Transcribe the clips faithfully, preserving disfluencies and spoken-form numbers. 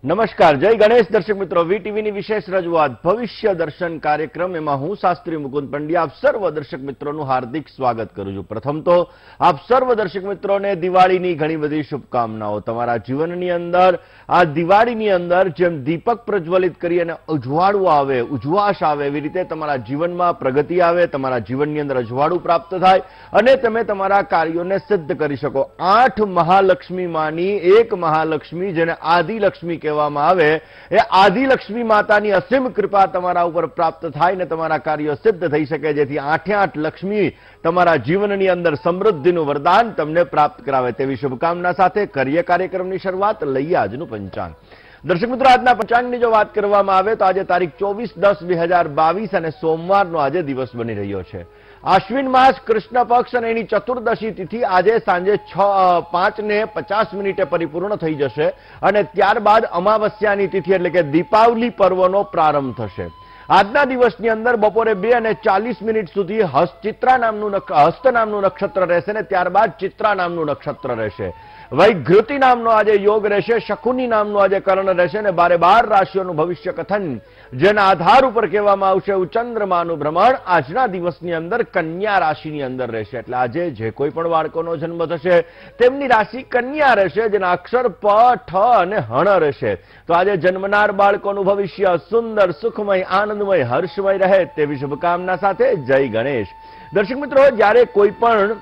નમસ્કાર, જય ગણેશ દર્શક મિત્રો, વીટીવીની વિશેષ રજૂઆત ભવિષ્ય દર્શન કાર્યક્રમ એમાં હું શાસ્ત્રી મુકુંદ પંડ્યા આપ સર્વ દર્શક મિત્રોનું હાર્દિક સ્વાગત કરું છું। પ્રથમ તો આપ સર્વ દર્શક મિત્રોને દિવાળીની ઘણી બધી શુભકામનાઓ। તમારા જીવનની અંદર આ દિવાળીની અંદર જેમ દીપક પ્રજ્વલિત કરી અને ઉજવાળું આવે, ઉજવાશ આવે, એવી રીતે તમારા જીવનમાં પ્રગતિ આવે, તમારા જીવનની અંદર અજવાળું પ્રાપ્ત થાય અને તમે તમારા કાર્યોને સિદ્ધ કરી શકો। આઠ મહાલક્ષ્મીમાંની એક મહાલક્ષ્મી જેને આદિલક્ષ્મી કહેવામાં આવે એ આદિલક્ષ્મી માતાની અસીમ કૃપા તમારા ઉપર પ્રાપ્ત થાય ને તમારા કાર્યો સિદ્ધ થઈ શકે, જેથી આઠે આઠ લક્ષ્મી તમારા જીવનની અંદર સમૃદ્ધિનું વરદાન તમને પ્રાપ્ત કરાવે તેવી શુભકામના સાથે કરીએ કાર્યક્રમની શરૂઆત। લઈએ આજનું પંચાંગ। દર્શક મિત્રો, આજના પંચાંગની જો વાત કરવામાં આવે તો આજે તારીખ ચોવીસ દસ બે હજાર બાવીસ અને સોમવારનો આજે દિવસ બની રહ્યો છે। આશ્વિન માસ કૃષ્ણ પક્ષ અને એની ચતુર્દશી તિથિ આજે સાંજે છ પાંચ ને પચાસ મિનિટે પરિપૂર્ણ થઈ જશે અને ત્યારબાદ અમાવસ્યાની તિથિ એટલે કે દીપાવલી પર્વનો પ્રારંભ થશે। આજના દિવસની અંદર બપોરે બે અને ચાલીસ મિનિટ સુધી હસ્તચિત્રા નામનું હસ્ત નામનું નક્ષત્ર રહેશે ને ત્યારબાદ ચિત્રા નામનું નક્ષત્ર રહેશે। વૈઘૃતિ નામનો આજે યોગ રહેશે, શકુની નામનો આજે કરણ રહેશે અને બારે બાર રાશિઓનું ભવિષ્ય કથન જેના આધાર ઉપર કહેવામાં આવશે ચંદ્રમાનું ભ્રમણ આજના દિવસની અંદર કન્યા રાશિની અંદર રહેશે। એટલે આજે જે કોઈ પણ બાળકોનો જન્મ થશે તેમની રાશિ કન્યા રહેશે, જેના અક્ષર પ, ઠ અને હણ રહેશે। તો આજે જન્મનાર બાળકોનું ભવિષ્ય સુંદર, સુખમય, આનંદમય, હર્ષમય રહે તેવી શુભકામના સાથે જય ગણેશ। દર્શક મિત્રો, જ્યારે કોઈ પણ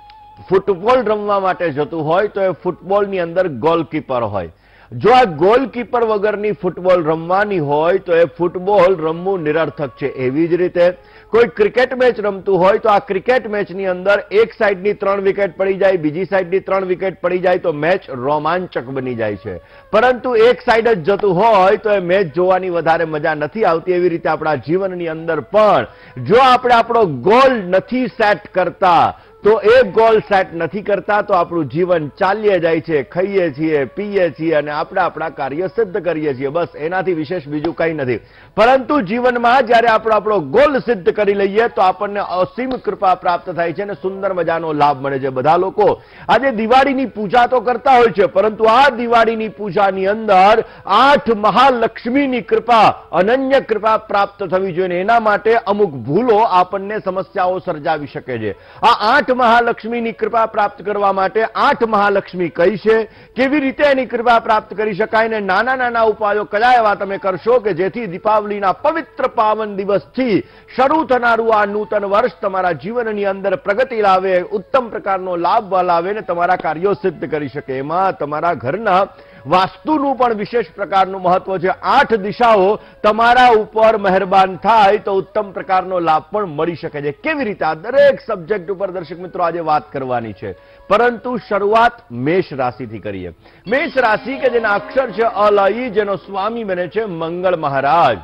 ફૂટબોલ રમવા માટે જતું હોય તો એ ફૂટબોલની અંદર ગોલકીપર હોય। જો આ ગોલકીપર વગરની ફૂટબોલ રમવાની હોય તો એ ફૂટબોલ રમવું નિરર્થક છે। એવી જ રીતે કોઈ ક્રિકેટ મેચ રમતું હોય તો આ ક્રિકેટ મેચની અંદર એક સાઈડની ત્રણ વિકેટ પડી જાય, બીજી સાઈડની ત્રણ વિકેટ પડી જાય તો મેચ રોમાંચક બની જાય છે, પરંતુ એક સાઈડ જ જતું હોય તો એ મેચ જોવાની વધારે મજા નથી આવતી। એવી રીતે આપણા જીવનની અંદર પણ જો આપણે આપણો ગોલ નથી સેટ કરતા તો એક ગોલ સેટ નથી કરતા તો આપણું જીવન ચાલ્યે જાય છે, ખાઈએ છીએ, પીએ છીએ અને આપણે આપણા કાર્ય સિદ્ધ કરીએ છીએ, બસ એનાથી વિશેષ બીજું કંઈ નથી। પરંતુ જીવનમાં જ્યારે આપણે આપણો ગોલ સિદ્ધ કરી લઈએ તો આપણને અસીમ કૃપા પ્રાપ્ત થાય છે અને સુંદર મજાનો લાભ મળે છે। બધા લોકો આજે દિવાળીની પૂજા તો કરતા હોય છે, પરંતુ આ દિવાળીની પૂજાની અંદર આઠ મહાલક્ષ્મીની કૃપા, અનન્ય કૃપા પ્રાપ્ત થવી જોઈએ। એના માટે અમુક ભૂલો આપણને સમસ્યાઓ સર્જાવી શકે છે। આ આઠ મહાલક્ષ્મીની કૃપા પ્રાપ્ત કરવા માટે આઠ મહાલક્ષ્મી કઈ છે, કેવી રીતે એની કૃપા પ્રાપ્ત કરી શકાય ને નાના નાના ઉપાયો કયા એવા તમે કરશો કે જેથી દીપાવલીના પવિત્ર પાવન દિવસથી શરૂ થનારું આ નૂતન વર્ષ તમારા જીવનની અંદર પ્રગતિ લાવે, ઉત્તમ પ્રકારનો લાભ લાવે ને તમારા કાર્યો સિદ્ધ કરી શકે। એમાં તમારા ઘરના વાસ્તુનું પણ વિશેષ પ્રકારનું મહત્વ છે। આઠ દિશાઓ તમારા ઉપર મહેરબાન થાય તો ઉત્તમ પ્રકારનો લાભ પણ મળી શકે છે। કેવી રીતે આ દરેક સબ્જેક્ટ ઉપર દર્શક મિત્રો આજે વાત કરવાની છે, પરંતુ શરૂઆત મેષ રાશિથી કરીએ। મેષ રાશિ કે જેના અક્ષર છે અલઈ, જેનો સ્વામી બને છે મંગળ મહારાજ।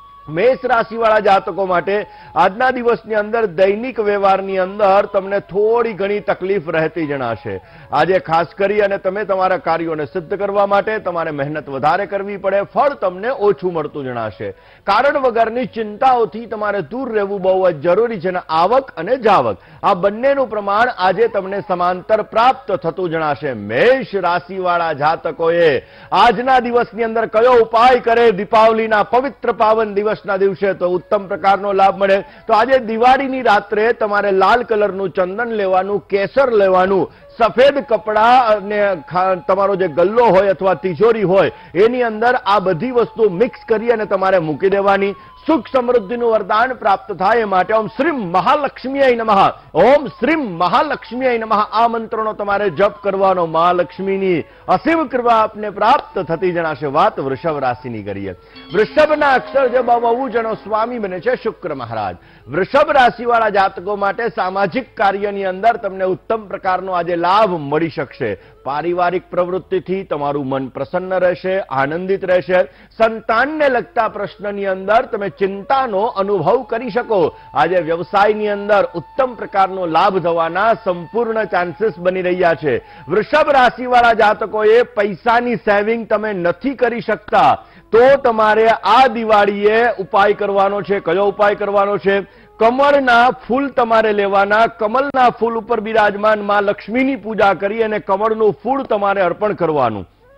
મેષ રાશિવાળા જાતકો માટે આજના દિવસની અંદર દૈનિક વ્યવહારની અંદર તમને થોડી ઘણી તકલીફ રહેતી જણાશે। આજે ખાસ કરી અને તમે તમારા કાર્યોને સિદ્ધ કરવા માટે તમારે મહેનત વધારે કરવી પડે, ફળ તમને ઓછું મળતું જણાશે। કારણ વગરની ચિંતાઓથી તમારે દૂર રહેવું બહુ જ જરૂરી છે અને આવક અને જાવક આ બંનેનું પ્રમાણ આજે તમને સમાંતર પ્રાપ્ત થતું જણાશે। મેષ રાશિવાળા જાતકોએ આજના દિવસની અંદર કયો ઉપાય કરે દીપાવલીના પવિત્ર પાવન દિવસ ના દિવસે તો ઉત્તમ પ્રકારનો લાભ મળે। તો આજે દિવાળીની રાત્રે તમારે લાલ કલરનું ચંદન લેવાનું, કેસર લેવાનું, સફેદ કપડા અને તમારો જે ગલ્લો હોય અથવા તિજોરી હોય એની અંદર આ બધી વસ્તુ મિક્સ કરી અને તમારે મૂકી દેવાની। સુખ સમૃદ્ધિનું વરદાન પ્રાપ્ત થાય એ માટે ઓમ શ્રીમ મહાલક્ષ્મીય નમઃ, ઓમ શ્રીમ મહાલક્ષ્મીય નમઃ આ મંત્રનો તમારે જપ કરવાનો। મહાલક્ષ્મીની અસીમ કૃપા આપને પ્રાપ્ત થતી જણાશે। વાત વૃષભ રાશિની કરીએ। વૃષભના અક્ષર જે બહુ જેનો સ્વામી બને છે શુક્ર મહારાજ। વૃષભ રાશિવાળા જાતકો માટે સામાજિક કાર્યની અંદર તમને ઉત્તમ પ્રકારનો આજે લાભ મળી શકશે। પારિવારિક પ્રવૃત્તિથી તમારું મન પ્રસન્ન રહેશે, આનંદિત રહેશે। સંતાનને લગતા પ્રશ્નની અંદર તમે ચિંતાનો અનુભવ કરી શકો। આજે વ્યવસાયની અંદર ઉત્તમ પ્રકારનો લાભ થવાના સંપૂર્ણ ચાન્સીસ બની રહ્યા છે। વૃષભ રાશિવાળા જાતકોએ પૈસાની સેવિંગ તમે નથી કરી શકતા તો તમારે આ દિવાળીએ ઉપાય કરવાનો છે। કયો ઉપાય કરવાનો છે? કમળના ફૂલ તમારે લેવાના, કમળના ફૂલ ઉપર બિરાજમાન માં લક્ષ્મીની પૂજા કરી અને કમળનું ફૂલ તમારે અર્પણ કરવાનું।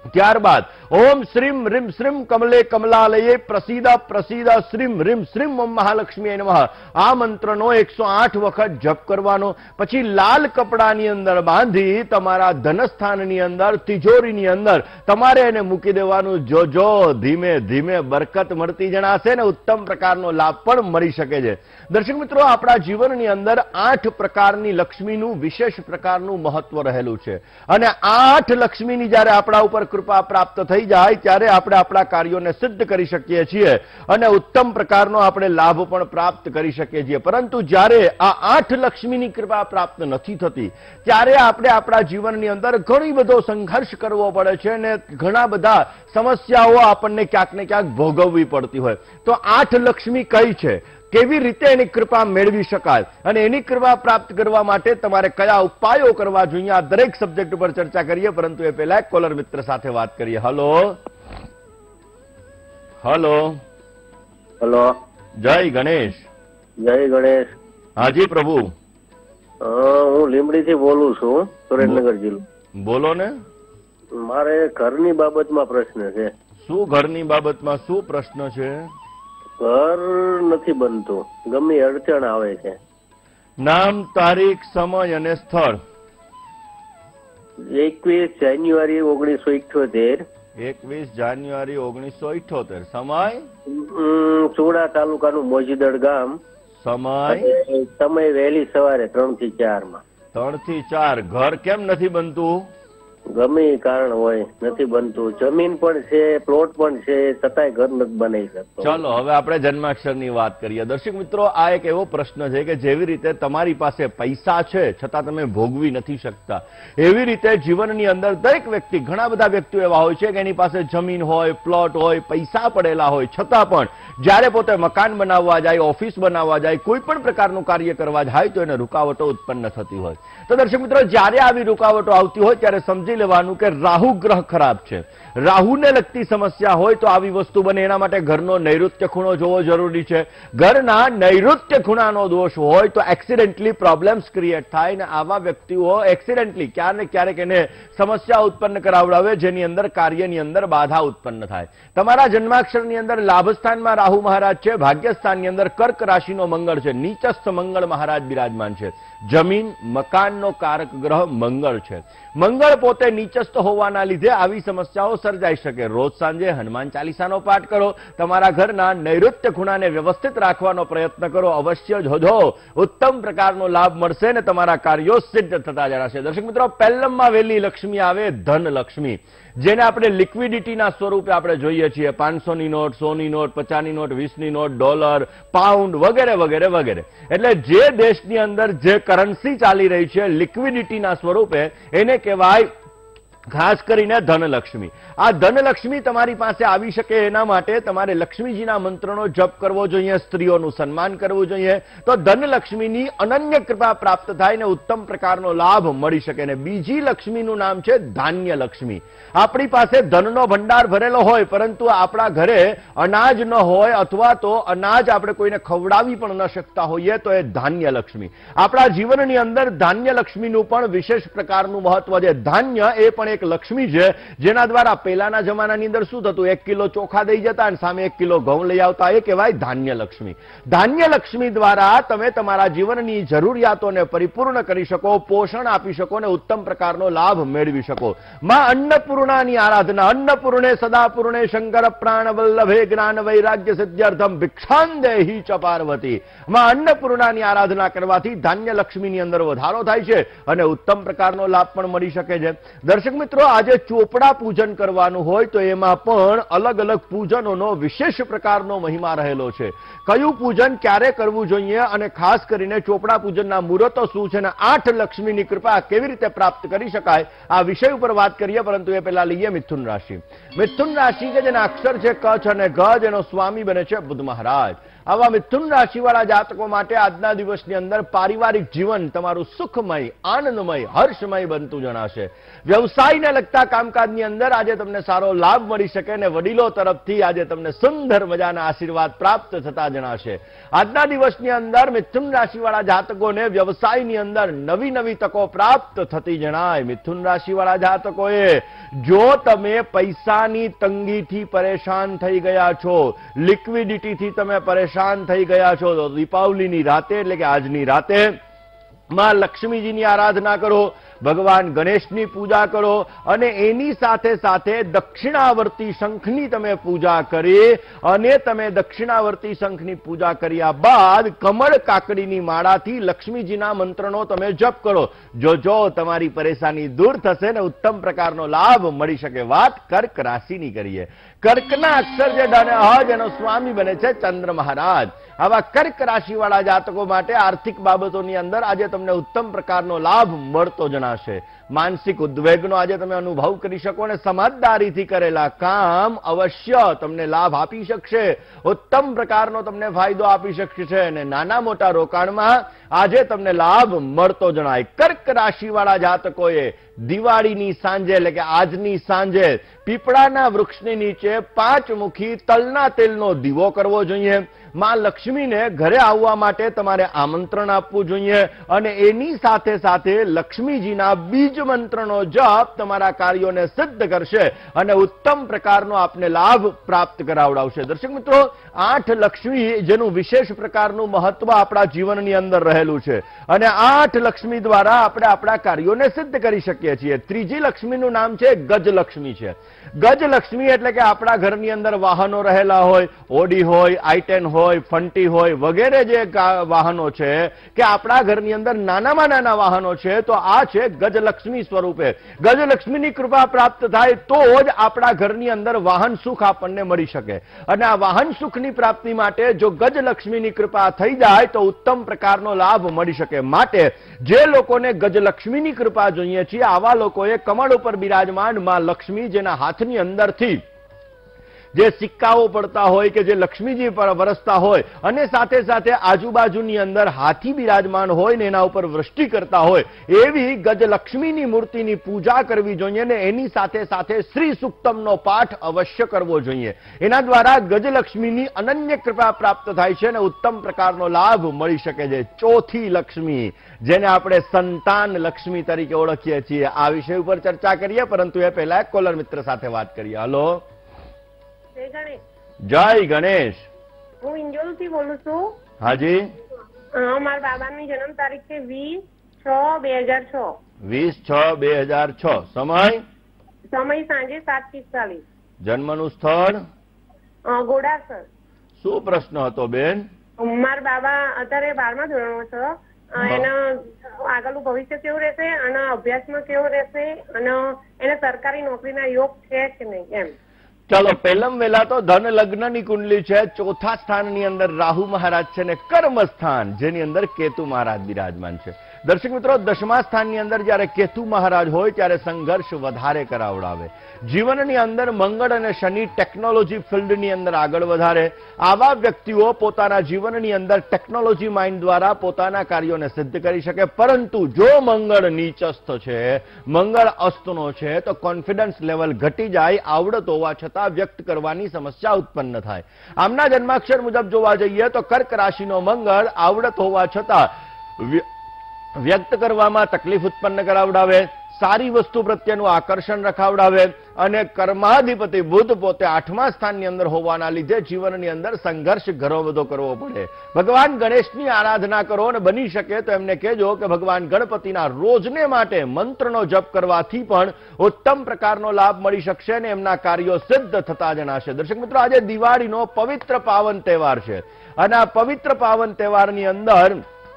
ત્યારબાદ ઓમ શ્રીમ રીમ શ્રીમ કમલે કમલાલયે પ્રસીદા પ્રસીદા શ્રીમ રીમ શ્રીમ ઓમ મહાલક્ષ્મી નમઃ આ મંત્રનો એકસો આઠ વખત જપ કરવાનો. પછી લાલ કપડાની અંદર બાંધી તમારા ધનસ્થાનની અંદર તિજોરીની અંદર તમારે એને મૂકી દેવાનું. જોજો ધીમે ધીમે બરકત મળતી જણાશે ને ઉત્તમ પ્રકારનો લાભ પણ મળી શકે છે. દર્શક મિત્રો, આપણા જીવનની અંદર આઠ પ્રકારની લક્ષ્મીનું વિશેષ પ્રકારનું મહત્વ રહેલું છે અને આઠ લક્ષ્મીની જ્યારે આપણા ઉપર કૃપા પ્રાપ્ત થઈ જાય ત્યારે આપણે આપણા કાર્યોને સિદ્ધ કરી શકીએ છીએ અને ઉત્તમ પ્રકારનો આપણે લાભ પણ પ્રાપ્ત કરી શકીએ છીએ. પરંતુ જ્યારે આ આઠ લક્ષ્મીની કૃપા પ્રાપ્ત નથી થતી ત્યારે આપણે આપણા જીવનની અંદર ઘણી બધો સંઘર્ષ કરવો પડે છે અને ઘણા બધા સમસ્યાઓ આપણને ક્યાંક ને ક્યાંક ભોગવવી પડતી હોય. તો આઠ લક્ષ્મી કઈ છે, કેવી રીતે એની કૃપા મેળવી શકાય અને એની કૃપા પ્રાપ્ત કરવા માટે તમારે કયા ઉપાયો કરવા જોઈએ, આ દરેક સબ્જેક્ટ ઉપર ચર્ચા કરીએ. પરંતુ એ પહેલા એક કોલર મિત્ર સાથે વાત કરીએ. હલો હલો હલો, જય ગણેશ. જય ગણેશ. હાજી પ્રભુ. હું લીંબડીથી બોલું છું, સુરેન્દ્રનગર જિલ્લો. બોલો ને. મારે ઘરની બાબતમાં પ્રશ્ન છે. શું ઘરની બાબતમાં શું પ્રશ્ન છે? ઘર નથી બનતું, ગમે અડચણ આવે છે. નામ, તારીખ, સમય અને સ્થળ? એકવીસ જાન્યુઆરી ઓગણીસો ઇઠ્યોતેર. એકવીસ જાન્યુઆરી ઓગણીસો ઇઠ્યોતેર. સમય? ચૂડા તાલુકાનું મોજીદડ ગામ. સમય? સમય વહેલી સવારે ત્રણ થી ચાર માં. ત્રણ થી ચાર. ઘર કેમ નથી બનતું? ગમે કારણ હોય નથી બનતું. જમીન પણ છે, પ્લોટ પણ છે, છતાંય ઘર નથી બનાવી શકતો. ચલો હવે આપણે જન્માક્ષરની વાત કરીએ. દર્શક મિત્રો, આ એક એવો પ્રશ્ન છે કે જેવી રીતે તમારી પાસે પૈસા છે છતાં તમે ભોગવી નથી શકતા, એવી રીતે જીવનની અંદર દરેક વ્યક્તિ, ઘણા બધા વ્યક્તિઓ એવા હોય છે કે એની પાસે જમીન હોય, પ્લોટ હોય, પૈસા પડેલા હોય, છતાં પણ જ્યારે પોતે મકાન બનાવવા જાય, ઓફિસ બનાવવા જાય, કોઈ પણ પ્રકારનું કાર્ય કરવા જાય તો એને રૂકાવટો ઉત્પન્ન થતી હોય. તો દર્શક મિત્રો, જ્યારે આવી રૂકાવટો આવતી હોય ત્યારે સમજી લેવાનું કે રાહુ ગ્રહ ખરાબ છે. રાહુને લગતી સમસ્યા હોય તો આવી વસ્તુ બને. એના માટે ઘરનો નૈઋત્ય ખૂણો જોવો જરૂરી છે. ઘરના નૈઋત્ય ખૂણાનો દોષ હોય તો એક્સિડેન્ટલી પ્રોબ્લેમ્સ ક્રિએટ થાય અને આવા વ્યક્તિઓ એક્સિડેન્ટલી ક્યારેક ને ક્યારેક એને સમસ્યા ઉત્પન્ન કરાવડાવે, જેની અંદર કાર્યની અંદર બાધા ઉત્પન્ન થાય. તમારા જન્માક્ષરની અંદર લાભસ્થાનમાં રાહુ મહારાજ છે, ભાગ્યસ્થાનની અંદર કર્ક રાશિનો મંગળ છે, નીચસ્થ મંગળ મહારાજ બિરાજમાન છે. જમીન મકાનનો કારક ગ્રહ મંગળ છે. મંગળ પોતે નીચસ્થ હોવાના લીધે આવી સમસ્યાઓ સર્જાઈ શકે. રોજ સાંજે હનુમાન ચાલીસાનો પાઠ કરો, તમારા ઘરના નૈઋત્ય ખૂણાને વ્યવસ્થિત રાખવાનો પ્રયત્ન કરો. અવશ્ય જોજો ઉત્તમ પ્રકારનો લાભ મળશે ને તમારા કાર્યો સિદ્ધ થતા જણાશે. દર્શક મિત્રો, પહેલમમાં વહેલી લક્ષ્મી આવે ધન લક્ષ્મી, જેને આપણે લિક્વિડિટીના સ્વરૂપે આપણે જોઈએ છીએ. પાંચસોની નોટ, સોની નોટ, પચાસની નોટ, વીસની નોટ, ડોલર, પાઉન્ડ વગેરે વગેરે વગેરે. એટલે જે દેશની અંદર જે કરન્સી ચાલી રહી છે લિક્વિડિટીના સ્વરૂપે, એને કહેવાય ખાસ કરીને ધનલક્ષ્મી. આ ધનલક્ષ્મી તમારી પાસે આવી શકે એના માટે તમારે લક્ષ્મીજીના મંત્રનો જપ કરવો જોઈએ, સ્ત્રીઓનું સન્માન કરવું જોઈએ, તો ધનલક્ષ્મીની અનન્ય કૃપા પ્રાપ્ત થાય ને ઉત્તમ પ્રકારનો લાભ મળી શકે. ને બીજી લક્ષ્મીનું નામ છે ધાન્ય લક્ષ્મી. આપણી પાસે ધનનો ભંડાર ભરેલો હોય પરંતુ આપણા ઘરે અનાજ ન હોય અથવા તો અનાજ આપણે કોઈને ખવડાવી પણ ન શકતા હોઈએ તો એ ધાન્ય લક્ષ્મી. આપણા જીવનની અંદર ધાન્ય લક્ષ્મીનું પણ વિશેષ પ્રકારનું મહત્વ છે. ધાન્ય એ પણ એક લક્ષ્મી છે જેના દ્વારા પહેલાના જમાનાની અંદર શું થતું, એક કિલો ચોખા દઈ જતા અને સામે એક કિલો ઘઉં લઈ આવતા. એ કહેવાય ધાન્ય લક્ષ્મી. ધાન્ય લક્ષ્મી દ્વારા તમે તમારા જીવનની જરૂરિયાતોને પરિપૂર્ણ કરી શકો, પોષણ આપી શકો અને ઉત્તમ પ્રકારનો લાભ મેળવી શકો. માં અન્નપૂર્ણાની આરાધના. અન્નપૂર્ણે સદાપૂર્ણે શંકર પ્રાણ વલ્લભે જ્ઞાન વૈરાગ્ય સિદ્ધ્યર્થમ ભિક્ષાન દેહી ચ પાર્વતી. માં અન્નપૂર્ણાની આરાધના કરવાથી ધાન્ય લક્ષ્મીની અંદર વધારો થાય છે અને ઉત્તમ પ્રકારનો લાભ પણ મળી શકે છે. દર્શક મિત્રો, આજે ચોપડા પૂજન કરવાનું હોય તો એમાં પણ અલગ અલગ પૂજનોનો વિશેષ પ્રકારનો મહિમા રહેલો છે. કયું પૂજન ક્યારે કરવું જોઈએ અને ખાસ કરીને ચોપડા પૂજનના મુહૂર્તો શું છે અને આઠ લક્ષ્મીની કૃપા કેવી રીતે પ્રાપ્ત કરી શકાય, આ વિષય ઉપર વાત કરીએ. પરંતુ એ પહેલા લઈએ મિથુન રાશિ. મિથુન રાશિ કે જેના અક્ષર છે ક અને ગ, જેનો સ્વામી બને છે બુધ મહારાજ. આવા મિથુન રાશિવાળા જાતકો માટે આજના દિવસની અંદર પારિવારિક જીવન તમારું સુખમય, આનંદમય, હર્ષમય બનતું જણાશે. વ્યવસાયને લગતા કામકાજની અંદર આજે તમને સારો લાભ મળી શકે અને વડીલો તરફથી આજે તમને સુંદર મજાના આશીર્વાદ પ્રાપ્ત થતા જણાશે. આજના દિવસની અંદર મિથુન રાશિવાળા જાતકોને વ્યવસાયની અંદર નવી નવી તકો પ્રાપ્ત થતી જણાય. મિથુન રાશિવાળા જાતકોએ જો તમે પૈસાની તંગીથી પરેશાન થઈ ગયા છો, લિક્વિડિટીથી તમે પરેશાન થઈ ગયા છો, તો દીપાવલીની રાતે એટલે કે આજની રાતે માં લક્ષ્મીજીની આરાધના કરો, ભગવાન ગણેશની પૂજા કરો અને એની સાથે સાથે દક્ષિણાવર્તી શંખની તમે પૂજા કરી અને તમે દક્ષિણાવર્તી શંખની પૂજા કર્યા બાદ કમળ કાકડીની માળાથી લક્ષ્મીજીના મંત્રનો તમે જપ કરો. જોજો તમારી પરેશાની દૂર થશે ને ઉત્તમ પ્રકારનો લાભ મળી શકે. વાત કર્ક રાશિની કરીએ. કર્કના અક્ષર જે ડ અને હ જેનો સ્વામી બને છે ચંદ્ર મહારાજ. આવા કર્ક રાશિવાળા જાતકો માટે આર્થિક બાબતોની અંદર આજે તમને ઉત્તમ પ્રકારનો લાભ મળતો જણાશે. માનસિક ઉદ્વેગનો આજે તમે અનુભવ કરી શકો અને સમજદારીથી કરેલા કામ અવશ્ય તમને લાભ આપી શકશે, ઉત્તમ પ્રકારનો તમને ફાયદો આપી શકશે અને નાના મોટા રોકાણમાં આજે તમને લાભ મળતો જણાય. કર્ક રાશિવાળા જાતકોએ દિવાળીની સાંજે એટલે કે આજની સાંજે પીપળાના વૃક્ષની નીચે પાંચ મુખી તલના તેલનો દીવો કરવો જોઈએ. માં લક્ષ્મીને ઘરે આવવા માટે તમારે આમંત્રણ આપવું જોઈએ અને એની સાથે સાથે લક્ષ્મીજીના બીજ મંત્રનો જપ તમારા કાર્યોને સિદ્ધ કરશે અને ઉત્તમ પ્રકારનો આપને લાભ પ્રાપ્ત કરાવડાવશે. દર્શક મિત્રો, આઠ લક્ષ્મી જેનું વિશેષ પ્રકારનું મહત્વ આપણા જીવનની અંદર રહેલું છે અને આઠ લક્ષ્મી દ્વારા આપણે આપણા કાર્યોને સિદ્ધ કરી શકીએ છીએ. ત્રીજી લક્ષ્મીનું નામ છે ગજલક્ષ્મી છે. ગજલક્ષ્મી એટલે કે આપણા ઘરની અંદર વાહનો રહેલા હોય, ઓડી હોય, આઈ ટેન હોય, ફંટી હોય વગેરે જે વાહનો છે કે આપણા ઘરની અંદર નાનામાં નાના વાહનો છે, તો આ છે ગજલક્ષ્મી સ્વરૂપે. ગજલક્ષ્મીની કૃપા પ્રાપ્ત થાય તો જ આપણા ઘરની અંદર વાહન સુખ આપણને મળી શકે અને આ વાહન સુખની પ્રાપ્તિ માટે જો ગજલક્ષ્મીની કૃપા થઈ જાય તો ઉત્તમ પ્રકારનો લાભ મળી શકે. માટે જે લોકોને ગજલક્ષ્મીની કૃપા જોઈએ છે આવા લોકોએ કમળ ઉપર બિરાજમાન માં લક્ષ્મી જેના હાથની અંદરથી જે સિક્કાઓ પડતા હોય કે જે લક્ષ્મીજી પર વરસતા હોય અને સાથે સાથે આજુબાજુની અંદર હાથી બિરાજમાન હોય ને એના ઉપર વૃષ્ટિ કરતા હોય એવી ગજલક્ષ્મીની મૂર્તિની પૂજા કરવી જોઈએ ને એની સાથે સાથે શ્રી સુક્તમનો પાઠ અવશ્ય કરવો જોઈએ. એના દ્વારા ગજલક્ષ્મીની અનન્ય કૃપા પ્રાપ્ત થાય છે અને ઉત્તમ પ્રકારનો લાભ મળી શકે છે. ચોથી લક્ષ્મી જેને આપણે સંતાન લક્ષ્મી તરીકે ઓળખીએ છીએ, આ વિષય ઉપર ચર્ચા કરીએ પરંતુ એ પહેલા એક કોલર મિત્ર સાથે વાત કરીએ. હલો, જય ગણેશ. હું ઇન્જોલ થી બોલું છું. હાજી. મારા બાબાની જન્મ તારીખ છે વીસ છ બે હજાર છ. વીસ છ બે હજાર છ. સમય સમય સાંજે સાત પિસ્તાલીસ. જન્મનું સ્થળ ગોડાસર. શું પ્રશ્ન હતો બેન? મારા બાબા અત્યારે બારમા ધોરણમાં છે. એના આગળનું ભવિષ્ય કેવું રહેશે અને અભ્યાસમાં કેવું રહેશે અને એને સરકારી નોકરીના યોગ છે કે નહીં એમ. ચાલો, પહેલમ વેલા તો ધન લગ્નની કુંડલી છે. ચોથા સ્થાનની અંદર રાહુ મહારાજ છે ને કર્મ સ્થાન જેની અંદર કેતુ મહારાજ બિરાજમાન છે. દર્શક મિત્રો, દશમા સ્થાનની અંદર જ્યારે કેતુ મહારાજ હોય ત્યારે સંઘર્ષ વધારે કરાવડાવે. જીવનની અંદર મંગળ અને શનિ ટેકનોલોજી ફિલ્ડની અંદર આગળ વધારે. આવા વ્યક્તિઓ પોતાના જીવનની અંદર ટેકનોલોજી માઇન્ડ દ્વારા પોતાના કાર્યોને સિદ્ધ કરી શકે. પરંતુ જો મંગળ નીચસ્થ છે, મંગળ અસ્તનો છે, તો કોન્ફિડન્સ લેવલ ઘટી જાય, આવડત હોવા છતાં વ્યક્ત કરવાની સમસ્યા ઉત્પન્ન થાય. આમના જન્માક્ષર મુજબ જોવા જઈએ તો કર્ક રાશિનો મંગળ આવડત હોવા છતાં વ્યક્ત કરવામાં તકલીફ ઉત્પન્ન કરાવડાવે, સારી વસ્તુ પ્રત્યેનું આકર્ષણ રખાવડાવે અને કર્માધિપતિ બુધ પોતે આઠમા સ્થાનની અંદર હોવાના લીધે જીવનની અંદર સંઘર્ષ ઘણો બધો કરવો પડે. ભગવાન ગણેશની આરાધના કરો અને બની શકે તો એમને કહેજો કે ભગવાન ગણપતિના રોજને માટે મંત્રનો જપ કરવાથી પણ ઉત્તમ પ્રકારનો લાભ મળી શકશે અને એમના કાર્યો સિદ્ધ થતા જણાશે. દર્શક મિત્રો, આજે દિવાળીનો પવિત્ર પાવન તહેવાર છે અને આ પવિત્ર પાવન તહેવારની અંદર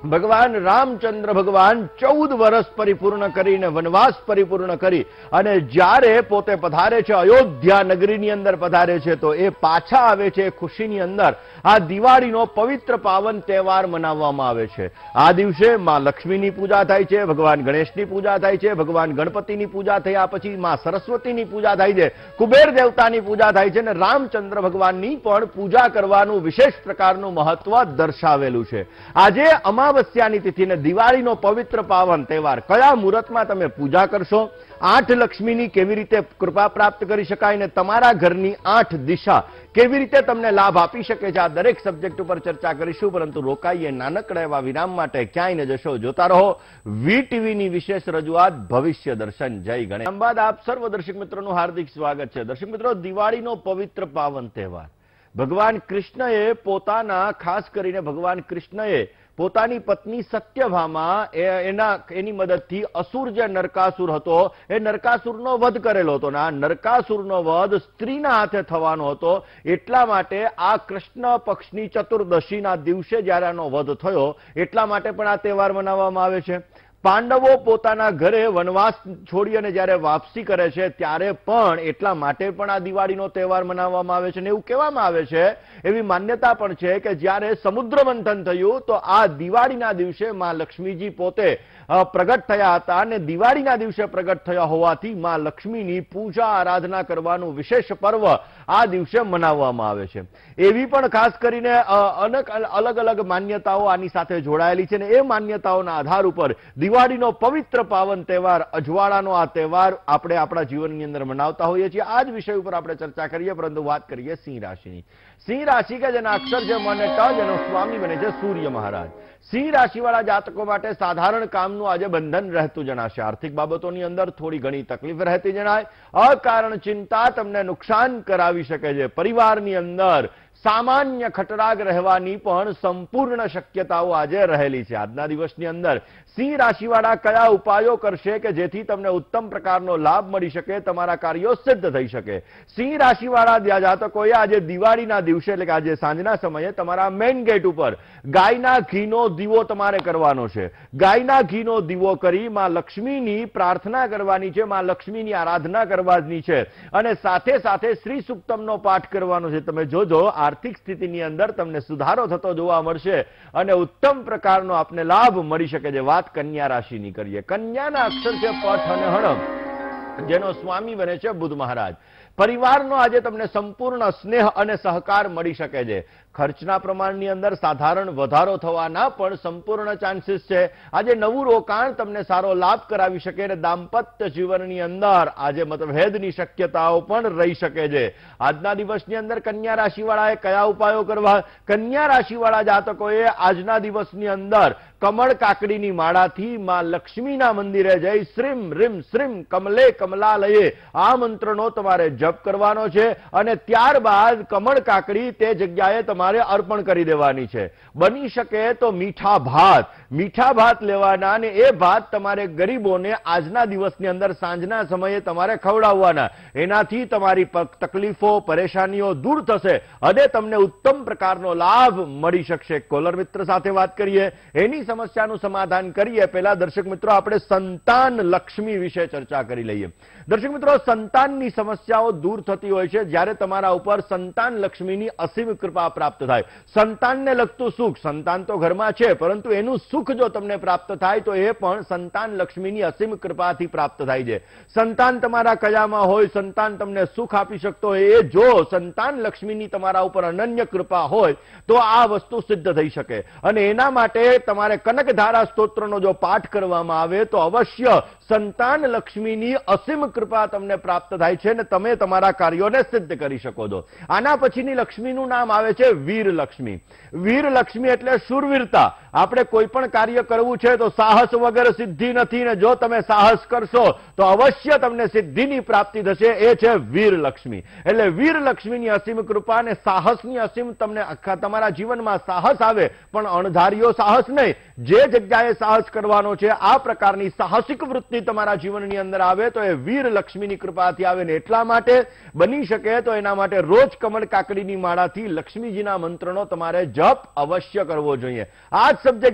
ભગવાન રામચંદ્ર ભગવાન ચૌદ વર્ષ પરિપૂર્ણ કરીને વનવાસ પરિપૂર્ણ કરી અને જ્યારે પોતે પધારે છે અયોધ્યા નગરીની અંદર પધારે છે તો એ પાછા આવે છે ખુશીની અંદર આ દિવાળીનો પવિત્ર પાવન તહેવાર મનાવવામાં આવે છે। આ દિવસે માં લક્ષ્મીની પૂજા થાય છે, ભગવાન ગણેશની પૂજા થાય છે, ભગવાન ગણપતિની પૂજા થયા પછી માં સરસ્વતીની પૂજા થાય છે, કુબેર દેવતાની પૂજા થાય છે અને રામચંદ્ર ભગવાનની પણ પૂજા કરવાનું વિશેષ પ્રકારનું મહત્વ દર્શાવેલું છે। આજે અમાવસ્યાની તિથિને દિવાળીનો પવિત્ર પાવન તહેવાર કયા મુહૂર્તમાં તમે પૂજા કરશો, આઠ લક્ષ્મીની કેવી રીતે કૃપા પ્રાપ્ત કરી શકાય અને તમારા ઘરની આઠ દિશા કેવી રીતે તમને લાભ આપી શકે છે, આ દરેક સબ્જેક્ટ ઉપર ચર્ચા કરીશું। પરંતુ રોકાઈએ નાનકડા એવા વિરામ માટે, ક્યાંય ન જશો, જોતા રહો વીટીવીની વિશેષ રજૂઆત ભવિષ્ય દર્શન। જય ગણેશ। બાદ આપ સર્વ દર્શક મિત્રોનું હાર્દિક સ્વાગત છે। દર્શક મિત્રો, દિવાળીનો પવિત્ર પાવન તહેવાર ભગવાન કૃષ્ણએ પોતાના ખાસ કરીને ભગવાન કૃષ્ણએ પોતાની પત્ની સત્યભામા એના એની મદદથી અસુર જે નરકાસુર હતો એ નરકાસુરનો વધ કરેલો હતો અને આ નરકાસુરનો વધ સ્ત્રીના હાથે થવાનો હતો। એટલા માટે આ કૃષ્ણ પક્ષની ચતુર્દશીના દિવસે જ્યારે આનો વધ થયો એટલા માટે પણ આ તહેવાર મનાવવામાં આવે છે। પાંડવો પોતાના ઘરે વનવાસ છોડી અને જ્યારે વાપસી કરે છે ત્યારે પણ એટલા માટે પણ આ દિવાળીનો તહેવાર મનાવવામાં આવે છે અને એવું કહેવામાં આવે છે, એવી માન્યતા પણ છે કે જ્યારે સમુદ્ર મંથન થયું તો આ દિવાળીના દિવસે માં લક્ષ્મીજી પોતે પ્રગટ થયા હતા અને દિવાળીના દિવસે પ્રગટ થયા હોવાથી માં લક્ષ્મીની પૂજા આરાધના કરવાનું વિશેષ પર્વ આ દિવસે મનાવવામાં આવે છે। એવી પણ ખાસ કરીને અનેક અલગ અલગ માન્યતાઓ આની સાથે જોડાયેલી છે અને એ માન્યતાઓના આધાર ઉપર દિવાળીનો પવિત્ર પાવન તહેવાર અજવાળાનો આ તહેવાર આપણે આપણા જીવનની અંદર મનાવતા હોઈએ છીએ। આ જ વિષય ઉપર આપણે ચર્ચા કરીએ, પરંતુ વાત કરીએ સિંહ રાશિની। સિંહ રાશિ કે જેના અક્ષર છે મ અને ટ, જેનો સ્વામી બને છે સૂર્ય મહારાજ। સિંહ રાશિવાળા જાતકો માટે સાધારણ કામનું આજે બંધન રહેતું જણાશે। આર્થિક બાબતોની અંદર થોડી ઘણી તકલીફ રહેતી જણાય। અકારણ ચિંતા તમને નુકસાન કરાવી શકે છે। પરિવારની અંદર સામાન્ય ખટરાગ રહેવાની પણ સંપૂર્ણ શક્યતાઓ આજે રહેલી છે। આજના દિવસની અંદર સિંહ રાશિવાળા કયા ઉપાયો કરશે કે જેથી તમને ઉત્તમ પ્રકારનો લાભ મળી શકે, તમારા કાર્યો સિદ્ધ થઈ શકે? સિંહ રાશિવાળા જાતકોએ આજે દિવાળીના દિવસે એટલે કે આજે સાંજના સમયે તમારા મેઇન ગેટ ઉપર ગાયના ઘીનો દીવો તમારે કરવાનો છે। ગાયના ઘીનો દીવો કરી માં લક્ષ્મીની પ્રાર્થના કરવાની છે, માં લક્ષ્મીની આરાધના કરવાની છે અને સાથે સાથે શ્રી સુક્તમનો પાઠ કરવાનો છે। તમે જોજો આર્થિક સ્થિતિની અંદર તમને સુધારો થતો જોવા મળશે અને ઉત્તમ પ્રકારનો આપને લાભ મળી શકે છે। વાત કન્યા રાશિની કરીએ। કન્યાના અક્ષર છે પઠ અને હણ, જેનો સ્વામી બને છે બુધ મહારાજ। પરિવારનો આજે તમને સંપૂર્ણ સ્નેહ અને સહકાર મળી શકે છે। ખર્ચના પ્રમાણની અંદર સાધારણ વધારો થવાના પણ સંપૂર્ણ ચાન્સીસ છે। આજે નવું રોકાણ તમને સારો લાભ કરાવી શકે અને દાંપત્ય જીવનની અંદર આજે મતભેદની શક્યતાઓ પણ રહી શકે છે। આજના દિવસની અંદર કન્યા રાશિવાળાએ કયા ઉપાયો કરવા? કન્યા રાશિવાળા જાતકોએ આજના દિવસની અંદર કમળ કાકડીની માળાથી માં લક્ષ્મીના મંદિરે જઈ શ્રીમ રીમ શ્રીમ કમલે કમલાલયે આ મંત્રનો તમારે જપ કરવાનો છે અને ત્યારબાદ કમળ કાકડી તે જગ્યાએ તમારે અર્પણ કરી દેવાની છે। બની શકે તો મીઠા ભાત મીઠા ભાત લેવાના અને એ ભાત તમારે ગરીબોને આજના દિવસની અંદર સાંજના સમયે તમારે ખવડાવવાના। એનાથી તમારી તકલીફો પરેશાનીઓ દૂર થશે અને તમને ઉત્તમ પ્રકારનો લાભ મળી શકશે। કોલર મિત્ર સાથે વાત કરીએ, એની સમસ્યાનું સમાધાન કરીએ પહેલા દર્શક મિત્રો આપણે સંતાન લક્ષ્મી વિશે ચર્ચા કરી લઈએ। દર્શક મિત્રો, સંતાનની સમસ્યાઓ દૂર થતી હોય છે જ્યારે તમારા ઉપર સંતાન લક્ષ્મીની અસીમ કૃપા પ્રાપ્ત થાય। સંતાનને લગતું સુખ, સંતાન તો ઘરમાં છે પરંતુ એનું સુખ જો તમને પ્રાપ્ત થાય તો એ પણ સંતાન લક્ષ્મીની અસીમ કૃપાથી પ્રાપ્ત થાય છે। સંતાન તમારા કયામાં હોય, સંતાન તમને સુખ આપી શકતો હોય, એ જો સંતાન લક્ષ્મીની તમારા ઉપર અનન્ય કૃપા હોય તો આ વસ્તુ સિદ્ધ થઈ શકે અને એના માટે તમારે કનકધારા સ્તોત્રનો જો પાઠ કરવામાં આવે તો અવશ્ય સંતાન લક્ષ્મીની અસીમ કૃપા તમને પ્રાપ્ત થાય છે અને તમે તમારા કાર્યોને સિદ્ધ કરી શકો છો। આના પછીની લક્ષ્મીનું નામ આવે છે વીર લક્ષ્મી। વીર લક્ષ્મી એટલે શૂરવીરતા। આપણે કોઈ પણ કાર્ય કરવું છે તો સાહસ વગર સિદ્ધિ નથી ને જો તમે સાહસ કરશો તો અવશ્ય તમને સિદ્ધિની પ્રાપ્તિ થશે, એ છે વીર લક્ષ્મી। એટલે વીર લક્ષ્મીની અસીમ કૃપા અને સાહસની અસીમ તમને તમારા જીવનમાં સાહસ આવે, પણ અણધાર્યો સાહસ નહીં, જે જગ્યાએ સાહસ કરવાનો છે આ પ્રકારની સાહસિક વૃત્તિ તમારા જીવનની અંદર આવે તો એ વીર લક્ષ્મીની કૃપાથી આવે ને એટલા માટે બની શકે તો એના માટે રોજ કમળ કાકડીની માળાથી લક્ષ્મીજીના મંત્રનો તમારે જપ અવશ્ય કરવો જોઈએ। આ જ સબ્જેક્ટ ઉપર આપણે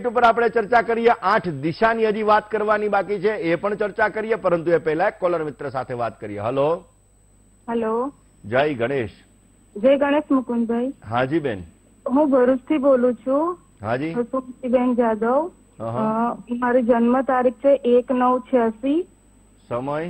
આપણે ચર્ચા કરીએ. આઠ દિશાની હજી વાત કરવાની બાકી છે, એ પણ ચર્ચા કરીએ, પરંતુ એ પહેલા એક કોલર મિત્ર સાથે વાત કરીએ. હલો હેલો, જય ગણેશ. જય ગણેશ મુકુંદભાઈ. હાજી બેન. હું ભરૂચથી બોલું છું. હાજી. સુમતીબેન જાદવ. મારી જન્મ તારીખ છે એક નવ છ્યાસી. સમય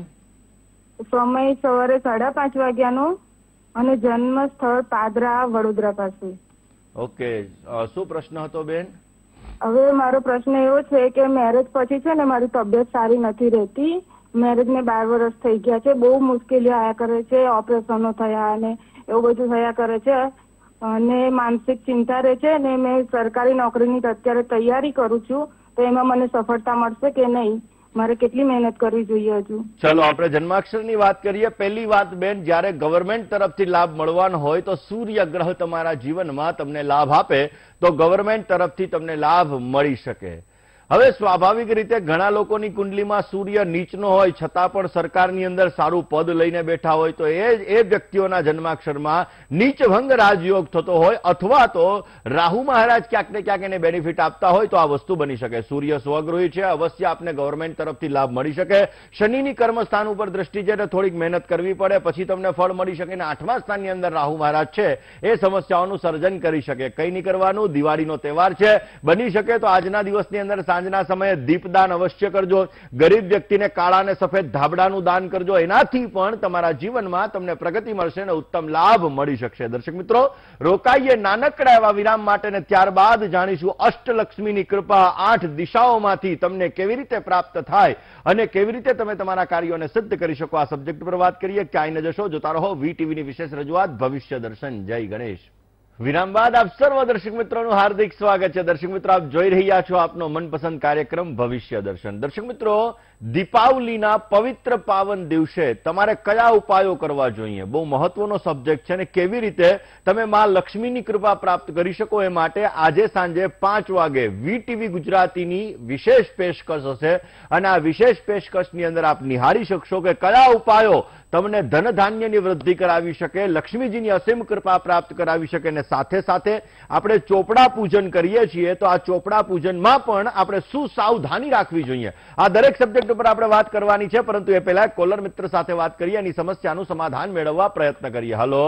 સમય સવારે સાડા પાંચ વાગ્યાનો અને જન્મ સ્થળ પાદરા વડોદરા પાસે. ઓકે, શું પ્રશ્ન હતો બેન? હવે મારો પ્રશ્ન એવો છે કે મેરેજ પછી છે ને મારી તબિયત સારી નથી રહેતી. મેરેજ ને બાર વર્ષ થઈ ગયા છે. બહુ મુશ્કેલીઓ આયા કરે છે. ઓપરેશનો થયા અને એવું બધું થયા કરે છે અને માનસિક ચિંતા રહે છે. ને મેં સરકારી નોકરીની અત્યારે તૈયારી કરું છું, તો એમાં મને સફળતા મળશે કે નહીં? મારે કેટલી મહેનત કરવી જોઈએ હજુ? ચલો આપણે જન્માક્ષરની વાત કરીએ. પહેલી વાત બેન, જ્યારે ગવર્મેન્ટ તરફથી લાભ મળવાનો હોય તો સૂર્ય ગ્રહ તમારા જીવનમાં તમને લાભ આપે તો ગવર્મેન્ટ તરફથી તમને લાભ મળી શકે. હવે સ્વાભાવિક રીતે ઘણા લોકોની કુંડલીમાં સૂર્ય નીચનો હોય છતાં પણ સરકારની અંદર સારું પદ લઈને બેઠા હોય તો એ એ વ્યક્તિઓના જન્માક્ષરમાં નીચભંગ રાજયોગ થતો હોય અથવા તો રાહુ મહારાજ ક્યાંક ને ક્યાંક એને બેનિફિટ આપતા હોય તો આ વસ્તુ બની શકે. સૂર્ય સ્વગૃહી છે, અવશ્ય આપને ગવર્મેન્ટ તરફથી લાભ મળી શકે. શનિની કર્મસ્થાન ઉપર દ્રષ્ટિ છે એટલે થોડીક મહેનત કરવી પડે, પછી તમને ફળ મળી શકે. અને આઠમા સ્થાનની અંદર રાહુ મહારાજ છે, એ સમસ્યાઓનું સર્જન કરી શકે. કઈ નહીં કરવાનું, દિવાળીનો તહેવાર છે, બની શકે તો આજના દિવસની અંદર સાંજના સમયે દીપદાન અવશ્ય કરજો. ગરીબ વ્યક્તિને કાળા અને સફેદ ધાબળાનું દાન કરજો. એનાથી પણ તમારા જીવનમાં તમને પ્રગતિ મળશે અને ઉત્તમ લાભ મળી શકશે. દર્શક મિત્રો, રોકાઈએ નાનકડા એવા વિરામ માટે ને ત્યારબાદ જાણીશું અષ્ટલક્ષ્મીની કૃપા આઠ દિશાઓમાંથી તમને કેવી રીતે પ્રાપ્ત થાય અને કેવી રીતે તમે તમારા કાર્યોને સિદ્ધ કરી શકો. આ સબ્જેક્ટ પર વાત કરીએ. ક્યાંય ન જશો, જોતા રહો વીટીવીની વિશેષ રજૂઆત ભવિષ્ય દર્શન. જય ગણેશ. વિરામ બાદ આપ સર્વ દર્શક મિત્રોનું હાર્દિક સ્વાગત છે. દર્શક મિત્રો, આપ જોઈ રહ્યા છો આપનો મનપસંદ કાર્યક્રમ ભવિષ્ય દર્શન. દર્શક મિત્રો, દીપાવલીના પવિત્ર પાવન દિવસે તમારે કયા ઉપાયો કરવા જોઈએ, બહુ મહત્વનો સબ્જેક્ટ છે. અને કેવી રીતે તમે માં લક્ષ્મીની કૃપા પ્રાપ્ત કરી શકો એ માટે આજે સાંજે પાંચ વાગે વીટીવી ગુજરાતીની વિશેષ પેશકશ હશે અને આ વિશેષ પેશકશની અંદર આપ નિહાળી શકશો કે કયા ઉપાયો તમને ધન ધાન્યની વૃદ્ધિ કરાવી શકે, લક્ષ્મીજીની અસીમ કૃપા પ્રાપ્ત કરાવી શકે. અને સાથે સાથે આપણે ચોપડા પૂજન કરીએ છીએ તો આ ચોપડા પૂજનમાં પણ આપણે શું સાવધાની રાખવી જોઈએ, આ દરેક સબ્જેક્ટ ઉપર આપણે વાત કરવાની છે. પરંતુ એ પહેલા કોલર મિત્ર સાથે વાત કરીએ, એની સમસ્યાનું સમાધાન મેળવવા પ્રયત્ન કરીએ. હલો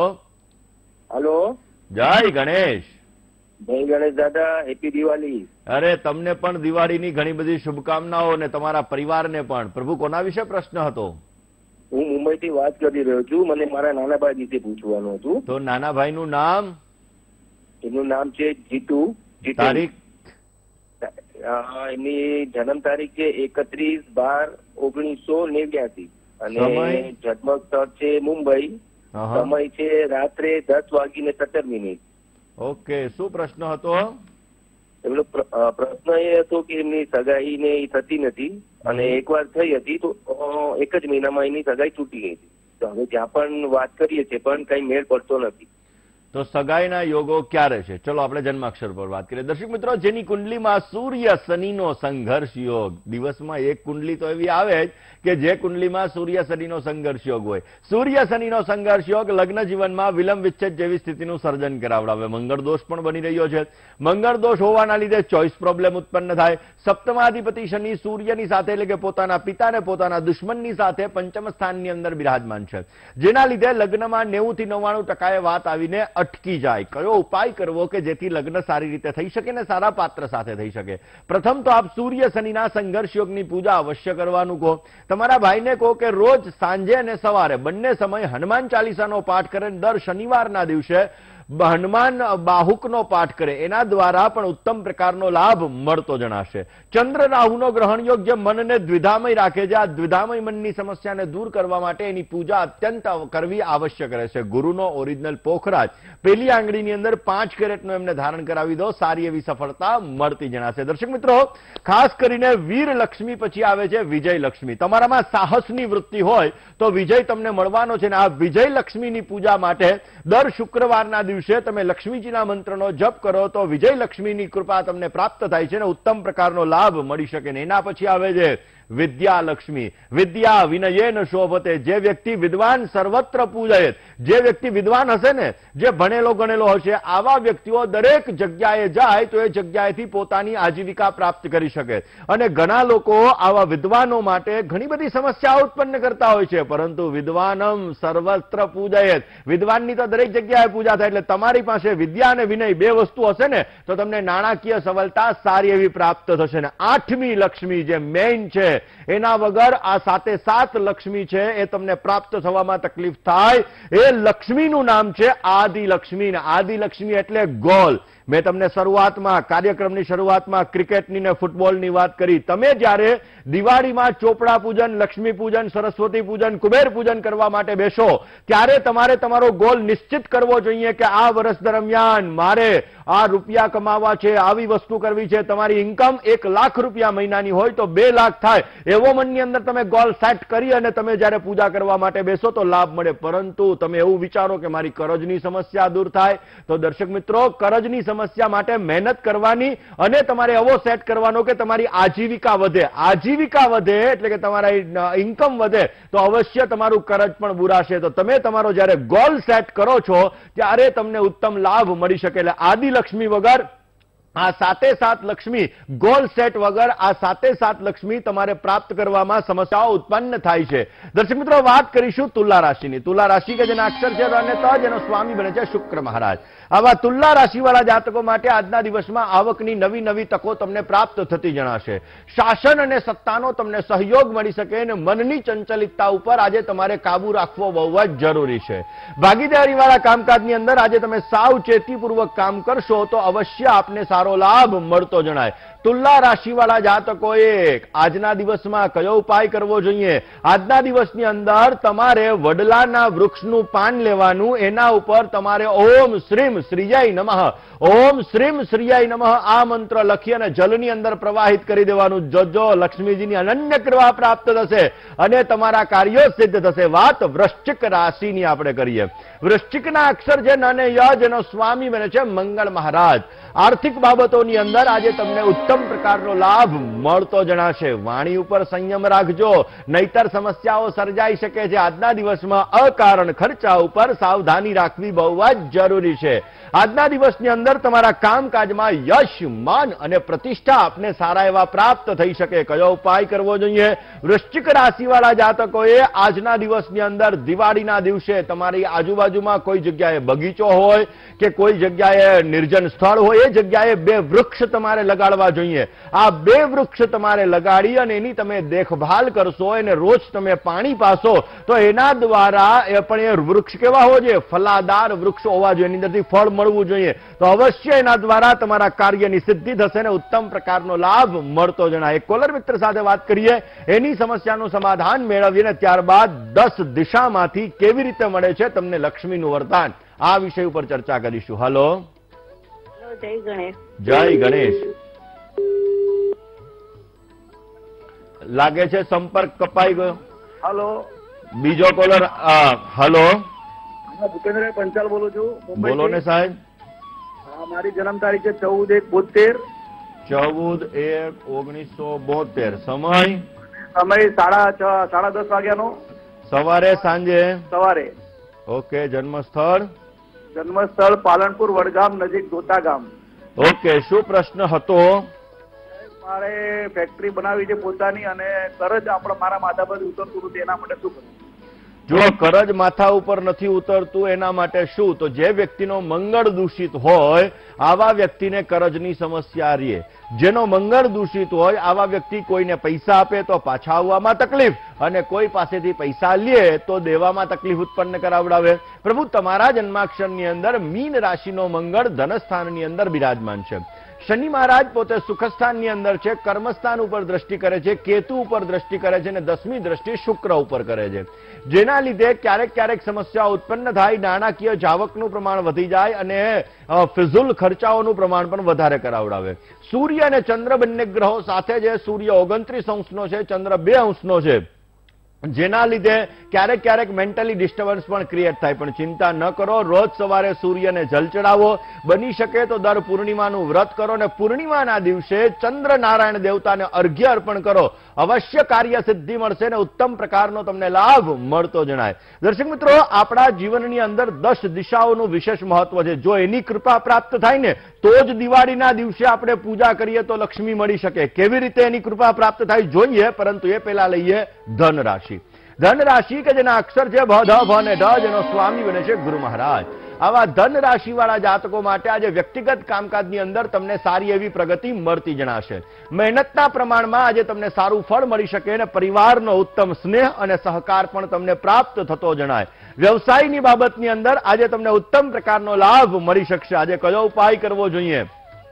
હલો, જય ગણેશ. જય ગણેશ દાદા, હેપી દિવાળી. અરે તમને પણ દિવાળીની ઘણી બધી શુભકામનાઓ અને તમારા પરિવારને પણ. પ્રભુ, કોના વિશે પ્રશ્ન હતો? હું મુંબઈથી વાત કરી રહ્યો છું. મને મારા નાના ભાઈ વિશે પૂછવાનું હતું. તો નાના ભાઈનું નામ? એમનું નામ છે જીતુ. તારીખ? એમની જન્મ તારીખ છે એકત્રીસ બાર ઓગણીસો નેવ્યાસી અને જન્મ સ્થળ છે મુંબઈ. સમય છે રાત્રે દસ વાગીને સત્તર મિનિટ. ઓકે, શું પ્રશ્ન હતો? એમનો પ્રશ્ન એ હતો કે એમની સગાઈ ને થતી નથી અને એકવાર થઈ હતી તો એક જ મહિનામાં એની સગાઈ તૂટી ગઈ હતી. તો હવે જ્યાં પણ વાત કરીએ છીએ પણ કઈ મેળ પડતો નથી. તો સગાઈના યોગો ક્યારે છે? ચલો આપણે જન્માક્ષર પર વાત કરીએ. દર્શક મિત્રો, જેની કુંડલીમાં સૂર્ય શનિનો સંઘર્ષ યોગ, દિવસમાં એક કુંડલી તો એવી આવે જ કે જે કુંડલીમાં સૂર્ય શનિનો સંઘર્ષ યોગ હોય. સૂર્ય શનિનો સંઘર્ષ યોગ લગ્ન જીવનમાં વિલંબ વિચ્છેદ જેવી સ્થિતિનું સર્જન કરાવડાવે. મંગળ દોષ પણ બની રહ્યો છે. મંગળ દોષ હોવાના લીધે ચોઇસ પ્રોબ્લેમ ઉત્પન્ન થાય. સપ્તમાધિપતિ શનિ સૂર્યની સાથે એટલે કે પોતાના પિતાને પોતાના દુશ્મનની સાથે પંચમ સ્થાનની અંદર બિરાજમાન છે, જેના લીધે લગ્નમાં નેવું થી નવ્વાણું ટકાએ વાત આવીને અટકી જાય. કયો ઉપાય કરવો કે જેથી લગ્ન સારી રીતે થઈ શકે ને સારા પાત્ર સાથે થઈ શકે? પ્રથમ તો આપ સૂર્ય શનિના સંઘર્ષ યોગની પૂજા અવશ્ય કરવાનું કહો. તમારા ભાઈને કહો કે રોજ સાંજે અને સવારે બંને સમય હનુમાન ચાલીસાનો પાઠ કરે. દર શનિવારના દિવસે હનુમાન બાહુકનો પાઠ કરે. એના દ્વારા પણ ઉત્તમ પ્રકારનો લાભ મળતો જણાશે. ચંદ્ર રાહુનો ગ્રહણ યોગ જે મનને દ્વિધામય રાખે છે, આ દ્વિધામય મનની સમસ્યાને દૂર કરવા માટે એની પૂજા અત્યંત કરવી આવશ્યક રહેશે. ગુરુનો ઓરિજિનલ પોખરાજ પેલી આંગળીની અંદર પાંચ કેરેટનું એમને ધારણ કરાવી દો, સારી એવી સફળતા મળતી જણાશે. દર્શક મિત્રો, ખાસ કરીને વીર લક્ષ્મી પછી આવે છે વિજય લક્ષ્મી. તમારામાં સાહસની વૃત્તિ હોય તો વિજય તમને મળવાનો છે. ને આ વિજય લક્ષ્મીની પૂજા માટે દર શુક્રવારના દિવસે તમે લક્ષ્મીજીના મંત્રનો જપ કરો તો વિજય લક્ષ્મીની કૃપા તમને પ્રાપ્ત થાય છે અને ઉત્તમ પ્રકારનો લાભ મળી શકે. એના પછી આવે છે વિદ્યા લક્ષ્મી. વિદ્યા વિનયેન શોભતે. જે વ્યક્તિ વિદ્વાન સર્વત્ર પૂજયત, જે વ્યક્તિ વિદ્વાન હશે ને, જે ભણેલો ગણેલો હશે, આવા વ્યક્તિઓ દરેક જગ્યાએ જાય તો એ જગ્યાએથી પોતાની આજીવિકા પ્રાપ્ત કરી શકે. અને ઘણા લોકો આવા વિદ્વાનો માટે ઘણી બધી સમસ્યાઓ ઉત્પન્ન કરતા હોય છે, પરંતુ વિદ્વાનમ સર્વત્ર પૂજયત, વિદ્વાનની તો દરેક જગ્યાએ પૂજા થાય. એટલે તમારી પાસે વિદ્યા અને વિનય બે વસ્તુ હશે ને તો તમને નાણાકીય સફળતા સારી એવી પ્રાપ્ત થશે. ને આઠમી લક્ષ્મી જે મેઇન છે, એના વગર આ સાતે સાત લક્ષ્મી છે એ તમને પ્રાપ્ત થવામાં તકલીફ થાય. એ લક્ષ્મીનું નામ છે આદિલક્ષ્મી. ને આદિલક્ષ્મી એટલે ગોલ. મેં તમને શરૂઆતમાં કાર્યક્રમની શરૂઆતમાં ક્રિકેટની ને ફૂટબોલની વાત કરી. તમે જ્યારે દિવાળીમાં ચોપડા પૂજન, લક્ષ્મી પૂજન, સરસ્વતી પૂજન, કુબેર પૂજન કરવા માટે બેસો ત્યારે તમારે તમારો ગોલ નિશ્ચિત કરવો જોઈએ કે આ વર્ષ દરમિયાન મારે આ રૂપિયા કમાવા છે, આવી વસ્તુ કરવી છે. તમારી ઇન્કમ એક લાખ રૂપિયા મહિનાની હોય તો બે લાખ થાય એવો મનની અંદર તમે ગોલ સેટ કરી અને તમે જ્યારે પૂજા કરવા માટે બેસો તો લાભ મળે. પરંતુ તમે એવું વિચારો કે મારી કરજની સમસ્યા દૂર થાય, તો દર્શક મિત્રો, કરજની સમસ્યા માટે મહેનત કરવાની અને તમારે એવો સેટ કરવાનો કે તમારી આજીવિકા વધે. આજીવિકા વધે એટલે કે તમારા ઇન્કમ વધે તો અવશ્ય તમારું કરજ પણ બુરાશે. તો તમે તમારો જ્યારે ગોલ સેટ કરો છો ત્યારે તમને ઉત્તમ લાભ મળી શકે. એટલે આદિલક્ષ્મી વગર આ સાતે સાત લક્ષ્મી, ગોલ સેટ વગર આ સાતે સાત લક્ષ્મી તમારે પ્રાપ્ત કરવામાં સમસ્યાઓ ઉત્પન્ન થાય છે. દર્શક મિત્રો, વાત કરીશું તુલા રાશિની. તુલા રાશિ કે જેના અક્ષર છે અને ત, જેનો સ્વામી બને છે શુક્ર મહારાજ. આવા તુલા રાશિવાળા જાતકો માટે આજના દિવસમાં આવકની નવી નવી તકો તમને પ્રાપ્ત થતી જણાશે. શાસન અને સત્તાનો તમને સહયોગ મળી શકે અને મનની ચંચલિતતા ઉપર આજે તમારે કાબુ રાખવો બહુ જ જરૂરી છે. ભાગીદારીવાળા કામકાજની અંદર આજે તમે સાવચેતીપૂર્વક કામ કરશો તો અવશ્ય આપને સારો લાભ મળતો જણાય. તુલા રાશિવાળા જાતકોએ આજના દિવસમાં કયો ઉપાય કરવો જોઈએ? આજના દિવસની અંદર તમારે વડલાના વૃક્ષનું પાન લેવાનું, એના ઉપર તમારે ઓમ શ્રીમ શ્રીયાય નમઃ, ઓમ શ્રીમ શ્રીયાય નમઃ આ મંત્ર લખી અને જલની અંદર પ્રવાહિત કરી દેવાનું. જોજો લક્ષ્મીજીની અનન્ય કૃપા પ્રાપ્ત થશે અને તમારા કાર્યો સિદ્ધ થશે. વાત વૃશ્ચિક રાશિની આપણે કરીએ. વૃશ્ચિકના અક્ષર છે ન અને ય, જેનો સ્વામી બને છે મંગળ મહારાજ. આર્થિક બાબતોની અંદર આજે તમને ઉત્તમ પ્રકારનો લાભ મળતો જણાશે. વાણી ઉપર સંયમ રાખજો, નહીતર સમસ્યાઓ સર્જાઈ શકે છે. આજના દિવસમાં અકારણ ખર્ચા ઉપર સાવધાની રાખવી બહુ જ જરૂરી છે. આજના દિવસની અંદર તમારા કામકાજમાં યશ, માન અને પ્રતિષ્ઠા આપને સારા એવા પ્રાપ્ત થઈ શકે. કયો ઉપાય કરવો જોઈએ? વૃશ્ચિક રાશિવાળા જાતકોએ આજના દિવસની અંદર દિવાળીના દિવસે તમારી આજુબાજુમાં કોઈ જગ્યાએ બગીચો હોય કે કોઈ જગ્યાએ નિર્જન સ્થળ હોય, એ જગ્યાએ બે વૃક્ષ તમારે લગાડવા જોઈએ. આ બે વૃક્ષ તમારે લગાડી અને એની તમે દેખભાલ કરશો, એને રોજ તમે પાણી પાશો તો એના દ્વારા એ પણ એ વૃક્ષ કેવા હોવા જોઈએ? ફલાદાર વૃક્ષ હોવા જોઈએ, એની અંદરથી ફળ મળવું જોઈએ. તો અવશ્ય એના દ્વારા તમારા કાર્યની સિદ્ધિ થશે ને ઉત્તમ પ્રકારનો લાભ મળતો જણાય. એક કોલર મિત્ર સાથે વાત કરીએ, એની સમસ્યાનું સમાધાન મેળવીને ત્યારબાદ દસ દિશામાંથી કેવી રીતે મળે છે તમને લક્ષ્મીનું વરદાન, આ વિષય ઉપર ચર્ચા કરીશું. હલો, જય ગણેશ. જય ગણેશ. લાગે છે સંપર્ક કપાઈ ગયો. હલો, બીજો કોલર. હલો, ભૂપેન્દ્ર પંચાલ બોલું છું. બોલો ને સાહેબ. મારી જન્મ તારીખ છે ચૌદ એક બોતેર. ચૌદ એક ઓગણીસો બોતેર. સમય સમય સાડા છ સાડા દસ વાગ્યાનો. સવારે સાંજે? સવારે. ઓકે. જન્મ સ્થળ? જન્મ સ્થળ પાલનપુર વડગામ નજીક દોતા ગામ. ઓકે. શું પ્રશ્ન હતો? મારે ફેક્ટરી બનાવી છે પોતાની અને કરજ આપણા મારા માથા પર ઉતરતું નથી, એના માટે શું કરવું? જો કરજ માથા ઉપર નથી ઉતરતું એના માટે શું? તો જે વ્યક્તિનો મંગળ દૂષિત હોય આવા વ્યક્તિને કરજની સમસ્યા રહે. જેનો મંગળ દૂષિત હોય આવા વ્યક્તિ કોઈને પૈસા આપે તો પાછા આવવામાં તકલીફ, અને કોઈ પાસેથી પૈસા લે તો દેવામાં તકલીફ ઉત્પન્ન કરાવડાવે. પ્રભુ તમારા જન્માક્ષરની અંદર મીન રાશિનો મંગળ ધનસ્થાનની અંદર બિરાજમાન છે. શનિ મહારાજ પોતે સુખસ્થાનની અંદર છે, કર્મસ્થાન ઉપર દ્રષ્ટિ કરે છે, કેતુ ઉપર દ્રષ્ટિ કરે છે અને દસમી દ્રષ્ટિ શુક્ર ઉપર કરે છે. જેના લીધે ક્યારેક ક્યારેક સમસ્યા ઉત્પન્ન થાય, નાણાકીય જાવકનું પ્રમાણ વધી જાય અને ફિઝુલ ખર્ચાઓનું પ્રમાણ પણ વધારે કરાવડાવે. સૂર્ય અને ચંદ્ર બંને ગ્રહો સાથે છે. સૂર્ય ઓગણત્રીસ અંશનો છે, ચંદ્ર બે અંશનો છે. જેના લીધે ક્યારેક ક્યારેક મેન્ટલી ડિસ્ટર્બન્સ પણ ક્રિએટ થાય. પણ ચિંતા ન કરો, રોજ સવારે સૂર્યને જલ ચડાવો, બની શકે તો દર પૂર્ણિમાનું વ્રત કરો અને પૂર્ણિમાના દિવસે ચંદ્ર નારાયણ દેવતાને અર્ઘ્ય અર્પણ કરો. અવશ્ય કાર્ય સિદ્ધિ મળશે અને ઉત્તમ પ્રકારનો તમને લાભ મળતો જણાય. દર્શક મિત્રો, આપણા જીવનની અંદર દસ દિશાઓનું વિશેષ મહત્વ છે. જો એની કૃપા પ્રાપ્ત થાય ને તો જ દિવાળીના દિવસે આપણે પૂજા કરીએ તો લક્ષ્મી મળી શકે. કેવી રીતે એની કૃપા પ્રાપ્ત થાય જોઈએ, પરંતુ એ પહેલા લઈએ ધન રાશિ. ધન રાશિ કે જેના અક્ષર છે ભ, ધ, ભ અને ડ, જેનો સ્વામી બને છે ગુરુ મહારાજ. આવા ધન રાશિ વાળા જાતકો માટે આજે વ્યક્તિગત કામકાજની અંદર તમને સારી એવી પ્રગતિ મળતી જણાશે. મહેનતના પ્રમાણમાં આજે તમને સારું ફળ મળી શકે અને પરિવારનો ઉત્તમ સ્નેહ અને સહકાર પણ તમને પ્રાપ્ત થતો જણાય. વ્યવસાયની બાબતની અંદર આજે તમને ઉત્તમ પ્રકારનો લાભ મળી શકશે. આજે કયો ઉપાય કરવો જોઈએ?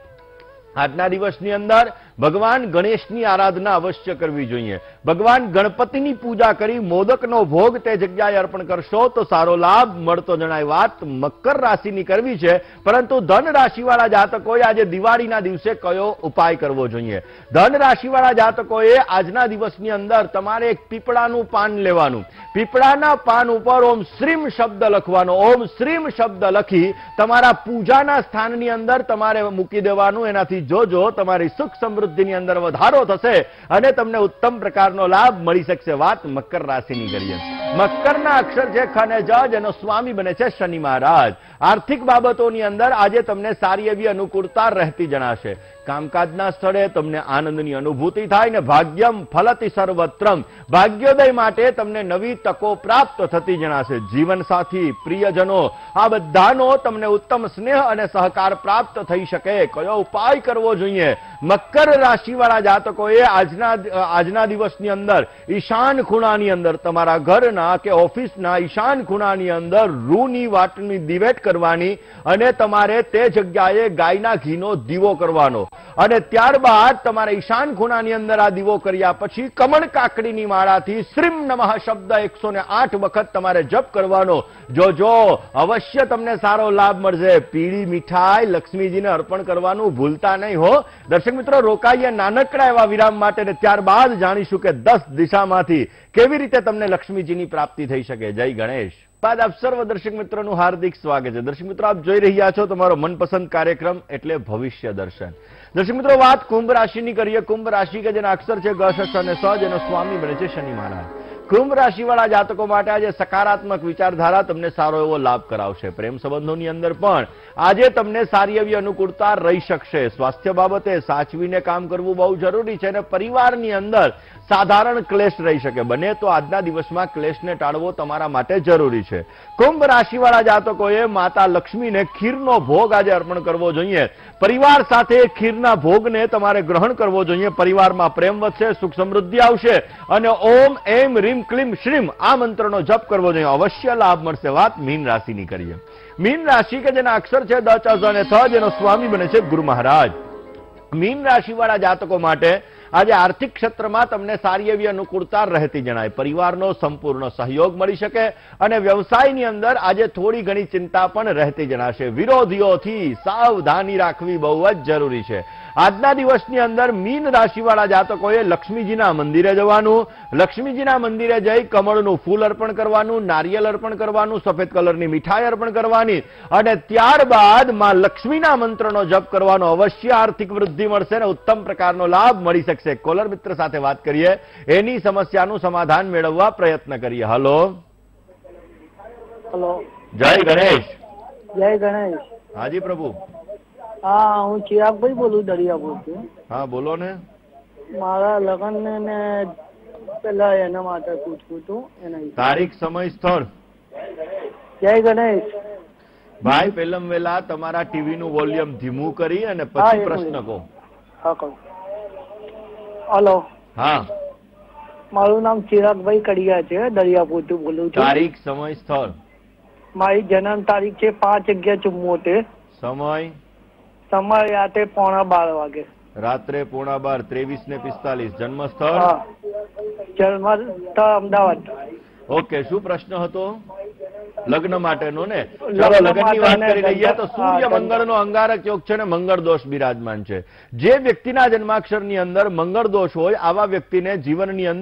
આજના દિવસની અંદર ભગવાન ગણેશની આરાધના અવશ્ય કરવી જોઈએ. ભગવાન ગણપતિની પૂજા કરી મોદકનો ભોગ તે જગ્યાએ અર્પણ કરશો તો સારો લાભ મળતો જણાય. વાત મકર રાશિની કરવી છે, પરંતુ ધન રાશિવાળા જાતકોએ આજે દિવાળીના દિવસે કયો ઉપાય કરવો જોઈએ? ધન રાશિવાળા જાતકોએ આજના દિવસની અંદર તમારે એક પીપળાનું પાન લેવાનું. પીપળાના પાન ઉપર ઓમ શ્રીમ શબ્દ લખવાનો. ઓમ શ્રીમ શબ્દ લખી તમારા પૂજાના સ્થાનની અંદર તમારે મૂકી દેવાનું. એનાથી જોજો તમારી સુખ સમૃદ્ધિની અંદર વધારો થશે અને તમને ઉત્તમ પ્રકારનો લાભ મળી શકશે. વાત મકર રાશિની કરીએ. મકરના અક્ષર છે ખ અને જ, જેનો સ્વામી બને છે શનિ મહારાજ. આર્થિક બાબતોની અંદર આજે તમને સારી એવી અનુકૂળતા રહેતી જણાશે. કામકાજના સ્થળે તમને આનંદની અનુભૂતિ થાય ને ભાગ્યમ ફલતિ સર્વત્રમ. ભાગ્યોદય માટે તમને નવી તકો પ્રાપ્ત થતી જણાશે. જીવનસાથી, પ્રિયજનો આ બધાનો તમને ઉત્તમ સ્નેહ અને સહકાર પ્રાપ્ત થઈ શકે. કયો ઉપાય કરવો જોઈએ? મકર રાશિવાળા જાતકોએ આજના આજના દિવસની અંદર ઈશાન ખૂણાની અંદર તમારા ઘરના કે ઓફિસના ઈશાન ખૂણાની અંદર રૂની વાટની દિવેટ કરવાની અને તમારે તે જગ્યાએ ગાયના ઘીનો દીવો કરવાનો અને ત્યારબાદ તમારે ઈશાન ખૂણાની અંદર આ દીવો કર્યા પછી કમળ કાકડીની માળાથી શ્રીમ નમઃ શબ્દ એકસો ને આઠ વખત તમારે જપ કરવાનો. જોજો અવશ્ય તમને સારો લાભ મળશે. પીળી મીઠાઈ લક્ષ્મીજીને અર્પણ કરવાનું ભૂલતા નહીં હો. દર્શક મિત્રો, રોકાઈએ નાનકડા એવા વિરામ માટે ને ત્યારબાદ જાણીશું કે દસ દિશામાંથી કેવી રીતે તમને લક્ષ્મીજીની પ્રાપ્તિ થઈ શકે. જય ગણેશ. બાદ આપ સર્વ દર્શક મિત્રોનું હાર્દિક સ્વાગત છે. દર્શક મિત્રો, આપ જોઈ રહ્યા છો તમારો મનપસંદ કાર્યક્રમ એટલે ભવિષ્ય દર્શન. દર્શક મિત્રો, વાત કુંભ રાશિની કરીએ. કુંભ રાશિ કે જેના અક્ષર છે ગ, શ અને સ, જેનો સ્વામી બને છે શનિ મહારાજ. કુંભ રાશિવાળા જાતકો માટે આજે સકારાત્મક વિચારધારા તમને સારો એવો લાભ કરાવશે. પ્રેમ સંબંધોની અંદર પણ આજે તમને સારી એવી અનુકૂળતા રહી શકશે. સ્વાસ્થ્ય બાબતે સાચવીને કામ કરવું બહુ જરૂરી છે અને પરિવારની અંદર સાધારણ ક્લેશ રહી શકે. બને તો આજના દિવસમાં ક્લેશને ટાળવો તમારા માટે જરૂરી છે. કુંભ રાશિવાળા જાતકોએ માતા લક્ષ્મીને ખીરનો ભોગ આજે અર્પણ કરવો જોઈએ. પરિવાર સાથે ખીરના ભોગને તમારે ગ્રહણ કરવો જોઈએ. પરિવારમાં પ્રેમ વધશે, સુખ સમૃદ્ધિ આવશે અને ઓમ એમ રીમ ક્લીમ શ્રીમ આ મંત્રનો જપ કરવો જોઈએ. અવશ્ય લાભ મળશે. વાત મીન રાશિની કરીએ. મીન રાશિ કે જેના અક્ષર છે દ, ચ, ઝ અને થ, જેનો સ્વામી બને છે ગુરુ મહારાજ. મીન રાશિવાળા જાતકો માટે આજે આર્થિક ક્ષેત્રમાં તમને સારી એવી અનુકૂળતા રહેતી જણાય. પરિવારનો સંપૂર્ણ સહયોગ મળી શકે અને વ્યવસાયની અંદર આજે થોડી ઘણી ચિંતા પણ રહેતી જણાશે. વિરોધીઓથી સાવધાની રાખવી બહુ જ જરૂરી છે. આજના દિવસની અંદર મીન રાશિવાળા જાતકોએ લક્ષ્મીજીના મંદિરે જવાનું. લક્ષ્મીજીના મંદિરે જઈ કમળનું ફૂલ અર્પણ કરવાનું, નારિયેલ અર્પણ કરવાનું, સફેદ કલરની મીઠાઈ અર્પણ કરવાની અને ત્યારબાદ માં લક્ષ્મીના મંત્રનો જપ કરવાનો. અવશ્ય આર્થિક વૃદ્ધિ મળશે અને ઉત્તમ પ્રકારનો લાભ મળી શકશે. કોલર મિત્ર સાથે વાત કરીએ, એની સમસ્યાનું સમાધાન મેળવવા પ્રયત્ન કરીએ. Hello hello. જય ગણેશ. જય ગણેશ. હાજી પ્રભુ. હા, હું ચિરાગભાઈ બોલું દરિયાપુરથી. હા બોલો ને. મારા લગ્ન ને પેલા એના માટે પૂછવું હતું. એના તારીખ, સમય, સ્થળ. જય ગણેશ. ભાઈ પહેલમ વેલા તમારા ટીવી નું વોલ્યુમ ધીમું કરી અને પછી પ્રશ્ન કહો. હા કહો. હલો. હા, મારું નામ ચિરાગભાઈ કડિયા છે, દરિયાપુરથી બોલું છું. તારીખ, સમય, સ્થળ. મારી જન્મ તારીખ છે પાંચ અગિયાર ચુમ્મોતેર. સમય સમય રાતે પોણા બાર વાગે. રાત્રે પોણા બાર, ત્રેવીસ ને પિસ્તાલીસ. જન્મ સ્થળ? હા, જન્મ સ્થળ અમદાવાદ. ઓકે, શું પ્રશ્ન હતો? લગ્ન માટેનો ને. ચાલો લગ્નની વાત કરી લઈએ તો સૂર્ય મંગળનો અંગારક યોગ છે ને મંગળ દોષ બિરાજમાન છે. જે વ્યક્તિના જન્માક્ષરની અંદર મંગળ દોષ હોય આવા વ્યક્તિને જીવનની અંદર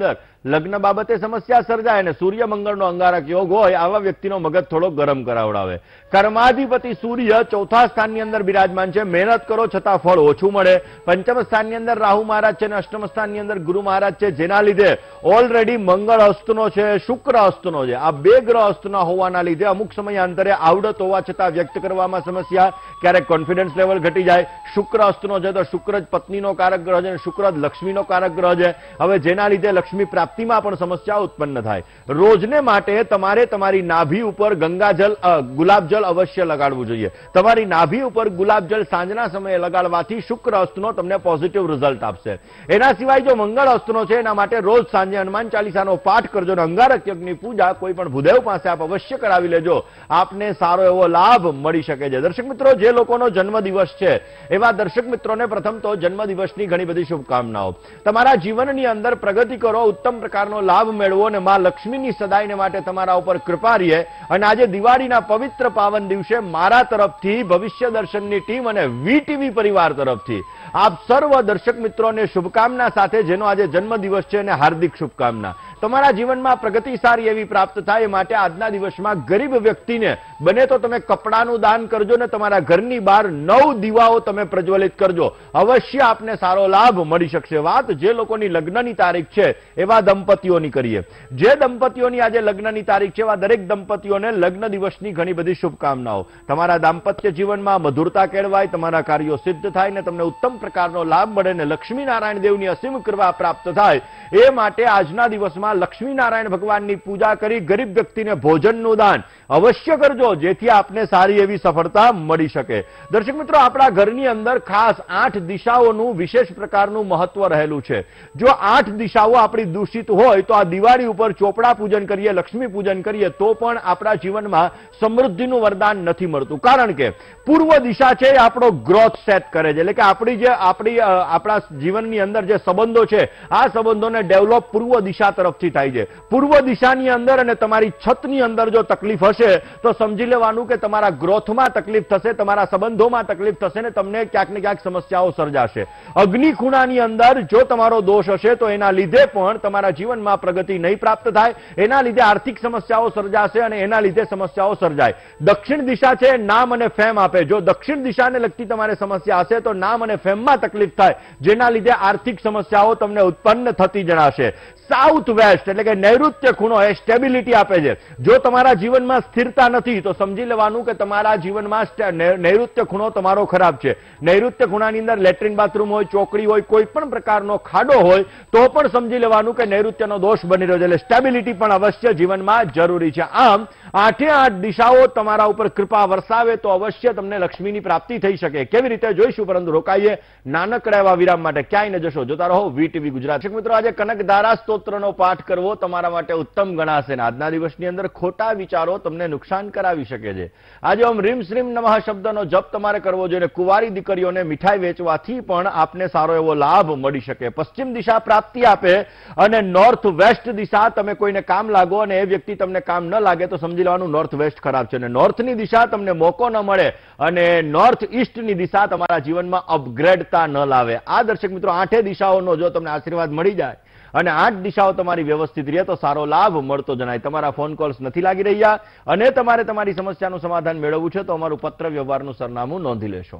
લગ્ન બાબતે સમસ્યા સર્જાય અને સૂર્ય મંગળનો અંગારક યોગ હોય આવા વ્યક્તિનો મગજ થોડો ગરમ કરાવડાવે. કર્માધિપતિ સૂર્ય ચોથા સ્થાનની અંદર બિરાજમાન છે. મહેનત કરો છતાં ફળ ઓછું મળે. પંચમ સ્થાનની અંદર રાહુ મહારાજ છે અને અષ્ટમ સ્થાનની અંદર ગુરુ મહારાજ છે, જેના લીધે ઓલરેડી મંગળ હસ્તનો છે, શુક્ર હસ્તનો છે. આ બે ગ્રહ હસ્તના હોવાના લીધે અમુક સમયાંતરે આવડત હોવા છતાં વ્યક્ત કરવામાં સમસ્યા, ક્યારેક કોન્ફિડન્સ લેવલ ઘટી જાય. શુક્ર હસ્તનો છે તો શુક્ર જ પત્નીનો કારક ગ્રહ છે અને શુક્ર જ લક્ષ્મીનો કારક ગ્રહ છે. હવે જેના લીધે લક્ષ્મી પ્રાપ્તિમાં પણ સમસ્યા ઉત્પન્ન થાય. રોજને માટે તમારે તમારી નાભી ઉપર ગંગાજલ ગુલાબજલ અવશ્ય લગાડવું જોઈએ. તમારી નાભી ઉપર ગુલાબજલ સાંજના સમયે લગાડવાથી શુક્ર હસ્તનો તમને પોઝિટિવ રિઝલ્ટ આપશે. એના સિવાય જો મંગળ હસ્તનો છે એના માટે રોજ સાંજે હનુમાન ચાલીસાનો પાઠ કરજો અને અંગારક યજ્ઞની પૂજા કોઈ પણ ભૂદેવ પાસે આપ અવશ્ય કરાવી લેજો. આપને સારો એવો લાભ મળી શકે છે. દર્શક મિત્રો, જે લોકોનો જન્મદિવસ છે એવા દર્શક મિત્રોને પ્રથમ તો જન્મદિવસની ઘણી બધી શુભકામનાઓ. તમારા જીવનની અંદર પ્રગતિ કરો, ઉત્તમ પ્રકારનો લાભ મેળવો અને માં લક્ષ્મીની સદાયને માટે તમારા ઉપર કૃપા રહે. અને આજે દિવાળીના પવિત્ર પાવન દિવસે મારા તરફથી, ભવિષ્ય દર્શનની ટીમ અને વીટીવી પરિવાર તરફથી આપ સર્વ દર્શક મિત્રોને શુભકામના સાથે જેનો આજે જન્મદિવસ છે એને હાર્દિક શુભકામના. તમારા જીવનમાં પ્રગતિ સારી એવી પ્રાપ્ત થાય માટે આજના દિવસમાં ગરીબ વ્યક્તિને બને તો તમે કપડાનું દાન કરજો ને તમારા ઘરની બહાર નવ દીવાઓ તમે પ્રજ્વલિત કરજો. અવશ્ય આપને સારો લાભ મળી શકશે. વાત જે લોકોની લગ્નની તારીખ છે એવા દંપતીઓની કરીએ. જે દંપતીઓની આજે લગ્નની તારીખ છે એવા દરેક દંપતીઓને લગ્ન દિવસની ઘણી બધી શુભકામનાઓ. તમારા દાંપત્ય જીવનમાં મધુરતા કેળવાય, તમારા કાર્યો સિદ્ધ થાય ને તમને ઉત્તમ પ્રકારનો લાભ મળે ને લક્ષ્મીનારાયણ દેવની અસીમ કૃપા પ્રાપ્ત થાય. એ માટે આજના દિવસમાં લક્ષ્મીનારાયણ ભગવાનની પૂજા કરી ગરીબ વ્યક્તિને ભોજનનું દાન અવશ્ય કરજો, જેથી આપને સારી એવી સફળતા મળી શકે. દર્શક મિત્રો, આપણા ઘરની અંદર ખાસ આઠ દિશાઓનું વિશેષ પ્રકારનું મહત્વ રહેલું છે. જો આઠ દિશાઓ આપણી દૂષિત હોય તો આ દિવાળી ઉપર ચોપડા પૂજન કરીએ, લક્ષ્મી પૂજન કરીએ તો પણ આપણા જીવનમાં સમૃદ્ધિનું વરદાન નથી મળતું. કારણ કે પૂર્વ દિશા છે એ આપણો ગ્રોથ સેટ કરે છે. એટલે કે આપણી જે આપણી આપણા જીવનની અંદર જે સંબંધો છે આ સંબંધોને ડેવલપ પૂર્વ દિશા તરફથી થાય છે. પૂર્વ દિશાની અંદર અને તમારી છતની અંદર જો તકલીફ હશે તો સમજી લેવાનું કે તમારા ગ્રોથમાં તકલીફ થશે, તમારા સંબંધોમાં તકલીફ થશે ને તમને ક્યાંક ને ક્યાંક સમસ્યાઓ સર્જાશે. અગ્નિ ખૂણાની અંદર જો તમારો દોષ હશે તો એના લીધે પણ તમારા જીવનમાં પ્રગતિ નહીં પ્રાપ્ત થાય. એના લીધે આર્થિક સમસ્યાઓ સર્જાશે અને એના લીધે સમસ્યાઓ સર્જાય. દક્ષિણ દિશા છે નામ અને ફેમ આપે. જો દક્ષિણ દિશાને લગતી તમારે સમસ્યા હશે તો નામ અને ફેમમાં તકલીફ થાય, જેના લીધે આર્થિક સમસ્યાઓ તમને ઉત્પન્ન થતી જણાશે. સાઉથ વેસ્ટ એટલે કે નૈઋત્ય ખૂણો એ સ્ટેબિલિટી આપે છે. જો તમારા જીવનમાં સ્થિરતા નથી તો સમજી લેવાનું કે તમારા જીવનમાં નૈઋત્ય ખૂણો તમારો ખરાબ છે. નૈઋત્ય ખૂણાની અંદર લેટ્રિન બાથરૂમ હોય, ચોકડી હોય, કોઈ પણ પ્રકારનો ખાડો હોય તો પણ સમજી લેવાનું કે નૈઋત્યનો દોષ બની રહ્યો છે. એટલે સ્ટેબિલિટી પણ અવશ્ય જીવનમાં જરૂરી છે. આમ આઠે આઠ દિશાઓ તમારા ઉપર કૃપા વરસાવે તો અવશ્ય તમને લક્ષ્મીની પ્રાપ્તિ થઈ શકે. કેવી રીતે જોઈશું, પરંતુ રોકાઈએ નાનકડા એવા વિરામ માટે. ક્યાંય ન જશો, જોતા રહો વીટીવી ગુજરાત. મિત્રો, આજે કનકધારા સ્તોત્રનો પાઠ કરવો તમારા માટે ઉત્તમ ગણાશે. આજના દિવસની અંદર ખોટા વિચારો તમને નુકસાન કરાવી શકે છે. આજે ઓમ રીમ શ્રીમ નમઃ શબ્દનો જપ તમારે કરવો જોઈએ. કુંવારી દીકરીઓને મીઠાઈ વેચવાથી પણ આપને સારો એવો લાભ મળી શકે. પશ્ચિમ દિશા પ્રાપ્તિ આપે અને નોર્થ વેસ્ટ દિશા તમે કોઈને કામ લાગો અને એ વ્યક્તિ તમને કામ ન લાગે તો સમજી લેવાનું નોર્થ વેસ્ટ ખરાબ છે. અને નોર્થની દિશા તમને મોકો ન મળે અને નોર્થ ઈસ્ટની દિશા તમારા જીવનમાં અપગ્રેડતા ન લાવે. આ દર્શક મિત્રો, આઠે દિશાઓનો જો તમને આશીર્વાદ મળી જાય અને આઠ દિશાઓ તમારી વ્યવસ્થિત રહે તો સારો લાભ મળતો જણાય. તમારા ફોન કોલ્સ નથી લાગી રહ્યા અને તમારે તમારી સમસ્યાનું સમાધાન મેળવવું છે તો અમારું પત્ર વ્યવહારનું સરનામું નોંધી લેશો.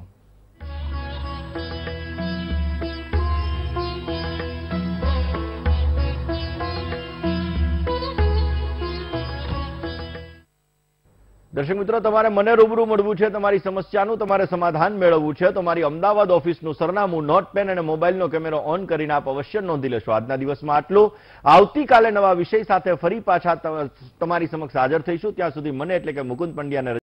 દર્શક મિત્રો, તમારે મને રૂબરૂ મળવું છે, તમારી સમસ્યાનું તમારે સમાધાન મેળવવું છે તો મારી અમદાવાદ ઓફિસનું સરનામું નોટ પેન અને મોબાઈલનો કેમેરો ઓન કરીને આપ અવશ્ય નોંધી લેશો. આજના દિવસમાં આટલું. આવતીકાલે નવા વિષય સાથે ફરી પાછા તમારી સમક્ષ હાજર થઈશું. ત્યાં સુધી મને એટલે કે મુકુંદ પંડ્યાને